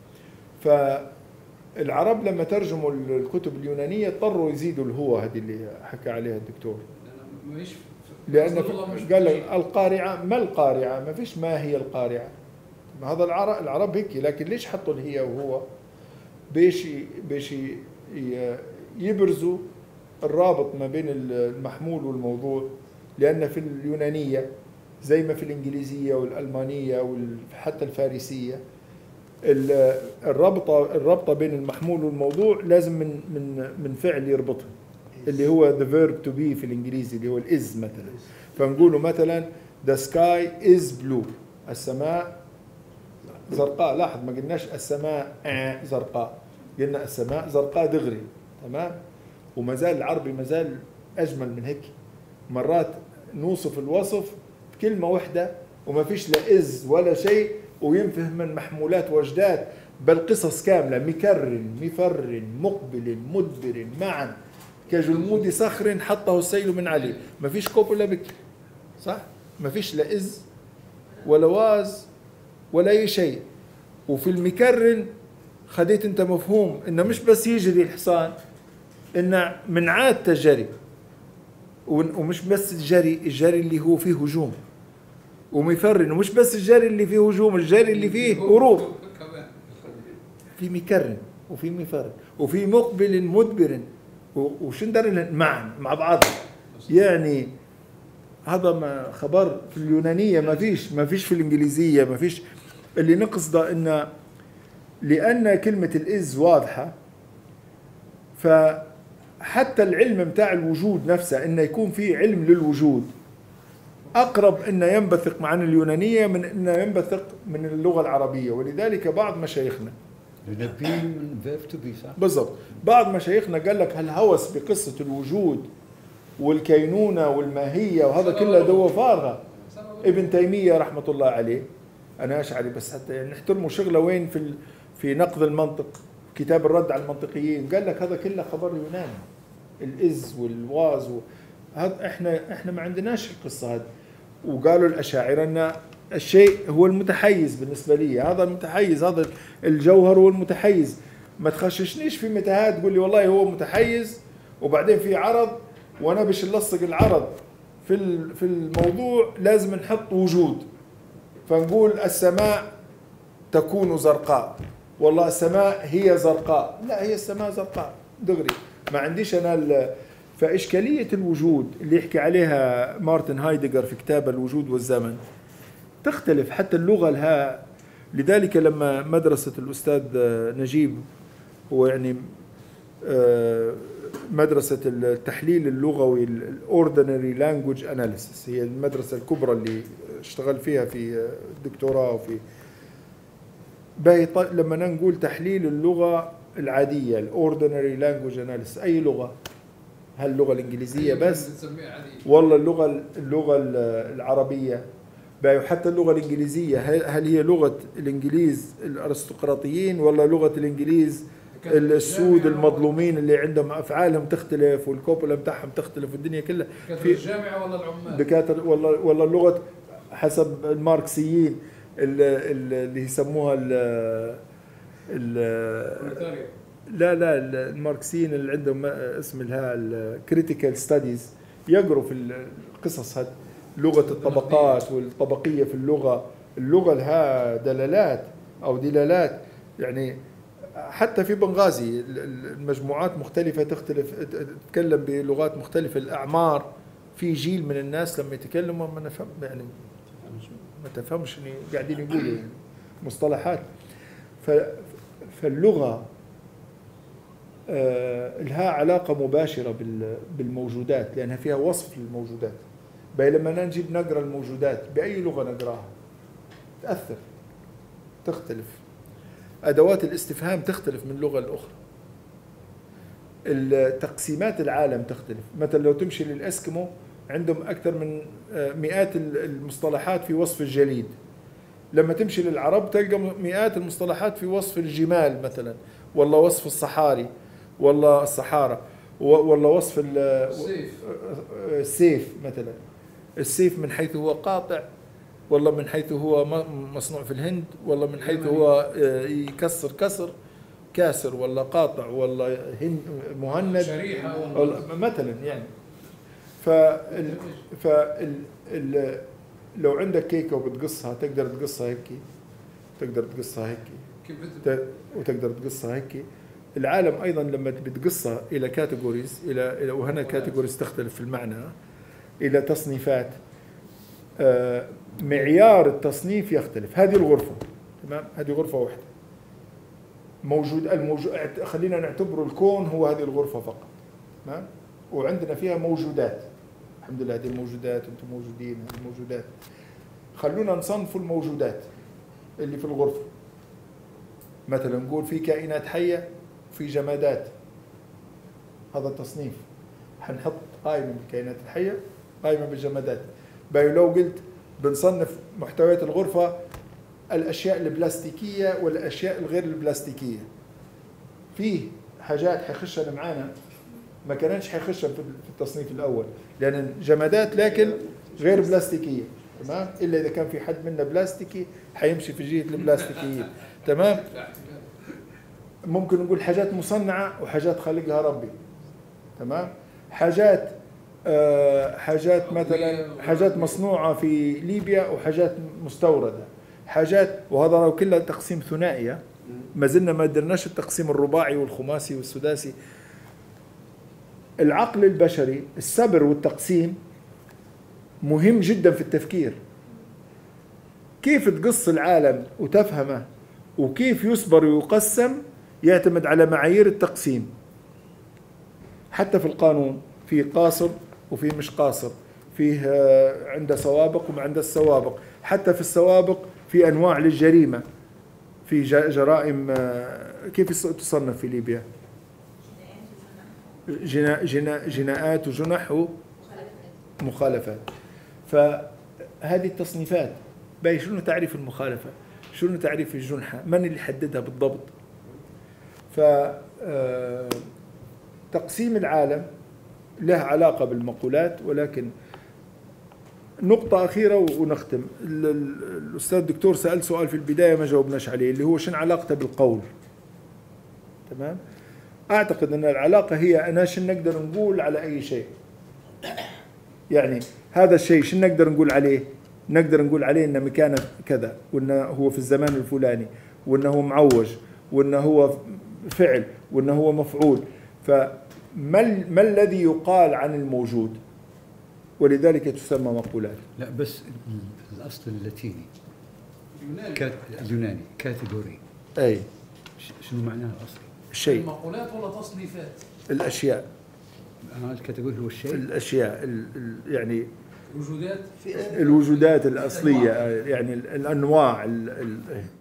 فالعرب لما ترجموا الكتب اليونانيه اضطروا يزيدوا الهو، هذه اللي حكى عليها الدكتور، لأن قال القارعة. ما القارعة؟ ما فيش ما هي القارعة، هذا العرب العرب هيك، لكن ليش حطوا الهي وهو؟ بيش بيش يبرزوا الرابط ما بين المحمول والموضوع، لأن في اليونانية زي ما في الإنجليزية والألمانية وحتى الفارسية الرابطة الرابطة بين المحمول والموضوع لازم من من من فعل يربطهم، اللي هو the verb to be في الإنجليزي اللي هو الإز مثلا. فنقوله مثلا the sky is blue، السماء زرقاء. لاحظ ما قلناش السماء زرقاء، قلنا السماء زرقاء دغري، تمام. وما زال العربي ما زال أجمل من هيك، مرات نوصف الوصف بكلمة واحدة وما فيش لا إز ولا شيء، وينفهم من محمولات وجدات بل قصص كاملة، مكر مفر مقبل مدبر معا كجلمود صخر حطه السيل من عليه. ما فيش كوب ولا بك، صح؟ ما فيش لا إز ولا واز ولا أي شيء. وفي المكرن خديت أنت مفهوم إنه مش بس يجري الحصان، إنه من عادته جري، ومش بس الجري، الجري اللي هو فيه هجوم. ومفرن ومش بس الجري اللي فيه هجوم، الجري اللي فيه هروب. في مكرن وفي مفرن وفي مقبل مدبر وشندر معا مع بعض. يعني هذا ما خبر في اليونانية ما فيش، ما فيش في الإنجليزية ما فيش. اللي نقصده إن لأن كلمة الإز واضحة، فحتى العلم متاع الوجود نفسه إنه يكون فيه علم للوجود أقرب إنه ينبثق مع اليونانية من إنه ينبثق من اللغة العربية. ولذلك بعض مشايخنا نبي من verb to be، صح؟ بالضبط. بعض مشايخنا قال لك هالهوس بقصة الوجود والكينونة والماهية وهذا كله دوا فارغة. ابن تيمية رحمة الله عليه، أنا أشعري بس حتى يعني نحترموا شغله وين في في نقد المنطق، كتاب الرد على المنطقيين، قال لك هذا كله خبر يوناني، الإز والواز و... هذا احنا احنا ما عندناش القصة هذه. وقالوا الأشاعرة أن الشيء هو المتحيز بالنسبة لي، هذا المتحيز، هذا الجوهر هو المتحيز. ما تخششنيش في متاهات تقول لي والله هو متحيز وبعدين في عرض وانا بش نلصق العرض في في الموضوع لازم نحط وجود. فنقول السماء تكون زرقاء، والله السماء هي زرقاء، لا هي السماء زرقاء دغري. ما عنديش انا. فإشكالية الوجود اللي يحكي عليها مارتن هايدغر في كتابه الوجود والزمن تختلف حتى اللغة لها. لذلك لما مدرسة الأستاذ نجيب هو يعني مدرسة التحليل اللغوي الأوردينري لانجويج أناليسيس، هي المدرسة الكبرى اللي اشتغل فيها في الدكتوراه وفي باقي. لما نقول تحليل اللغة العادية الأوردينري لانجويج أناليسيس، أي لغة؟ هل اللغة الإنجليزية بس؟ والله اللغة اللغة العربية، حتى اللغة الإنجليزية هل هي لغة الإنجليز الأرستقراطيين ولا لغة الإنجليز السود المظلومين اللي عندهم أفعالهم تختلف والكوبولا بتاعهم تختلف والدنيا كلها؟ في الجامعة ولا العمال؟ دكاترة ولا ولا اللغة حسب الماركسيين اللي يسموها ال لا لا الماركسيين اللي عندهم اسم لها الكريتيكال ستاديز، يقروا في القصص هذه لغة الطبقات والطبقية في اللغة. اللغة لها دلالات أو دلالات، يعني حتى في بنغازي المجموعات مختلفة تختلف تتكلم بلغات مختلفة، الأعمار في جيل من الناس لما يتكلموا ما نفهم يعني ما تفهمش اللي قاعدين يقولوا يعني مصطلحات. فاللغة آه لها علاقة مباشرة بالموجودات لأنها فيها وصف للموجودات. بي لما نجيب نقرأ الموجودات بأي لغة نقراها تأثر تختلف. أدوات الاستفهام تختلف من لغة لأخرى. تقسيمات العالم تختلف. مثلا لو تمشي للأسكيمو عندهم أكثر من مئات المصطلحات في وصف الجليد. لما تمشي للعرب تلقى مئات المصطلحات في وصف الجمال مثلا، والله وصف الصحاري، والله الصحارى، والله وصف السيف السيف مثلا. السيف من حيث هو قاطع، والله من حيث هو مصنوع في الهند، والله من حيث هو يكسر كسر كاسر، ولا قاطع، ولا مهند شريحة مثلا يعني. فال فال ال لو عندك كيكه وبتقصها تقدر تقصها هيك، تقدر تقصها هيك وتقدر تقصها هيك. العالم ايضا لما بتقصها الى كاتيجوريز، الى الى وهنا كاتيجوريز تختلف في المعنى، الى تصنيفات، معيار التصنيف يختلف. هذه الغرفه تمام، هذه غرفه واحده موجود الموجود، خلينا نعتبر الكون هو هذه الغرفه فقط تمام، وعندنا فيها موجودات. الحمد لله هذه الموجودات، انتم موجودين، هذه الموجودات. خلونا نصنف الموجودات اللي في الغرفه. مثلا نقول في كائنات حيه وفي جمادات، هذا التصنيف. حنحط قائمه بالكائنات الحيه، قائمه بالجمادات. باي لو قلت بنصنف محتويات الغرفه الاشياء البلاستيكيه والاشياء الغير البلاستيكيه. فيه حاجات حيخشها معانا ما كانتش حيخشها في التصنيف الاول لان جمادات لكن غير بلاستيكيه تمام، الا اذا كان في حد منا بلاستيكي حيمشي في جهه البلاستيكيه تمام. ممكن نقول حاجات مصنعه وحاجات خلقها ربي تمام. حاجات آه حاجات مثلا حاجات مصنوعه في ليبيا وحاجات مستورده، حاجات، وهذا لو كلها تقسيم ثنائي. ما زلنا ما درناش التقسيم الرباعي والخماسي والسداسي. العقل البشري السبر والتقسيم مهم جدا في التفكير. كيف تقص العالم وتفهمه وكيف يسبر ويقسم يعتمد على معايير التقسيم. حتى في القانون في قاصر وفي مش قاصر، فيه عنده سوابق وما عنده السوابق. حتى في السوابق في انواع للجريمه، في جرائم كيف تصنف في ليبيا؟ جنا جنا جناءات وجنح ومخالفات. فهذه التصنيفات باي شنو تعريف المخالفه؟ شنو تعريف الجنحه؟ من اللي حددها بالضبط؟ ف تقسيم العالم له علاقه بالمقولات. ولكن نقطة أخيرة ونختم. الأستاذ الدكتور سأل سؤال في البداية ما جاوبناش عليه، اللي هو شن علاقته بالقول تمام؟ أعتقد أن العلاقة هي أنا شن نقدر نقول على أي شيء. يعني هذا الشيء شن نقدر نقول عليه؟ نقدر نقول عليه إنه مكانه كذا، وإنه هو في الزمان الفلاني، وإنه هو معوج، وإنه هو فعل، وإنه هو مفعول. فما ما الذي يقال عن الموجود؟ ولذلك تسمى مقولات. لا بس الأصل اللاتيني كات اليوناني كاتيجوري. أي شنو معناه الأصل؟ الشيء. المقولات ولا تصنيفات؟ الأشياء. آه الكاتيجوري هو الشيء. الأشياء ال ال يعني الوجودات. الوجودات الأصلية يعني الأنواع ال ال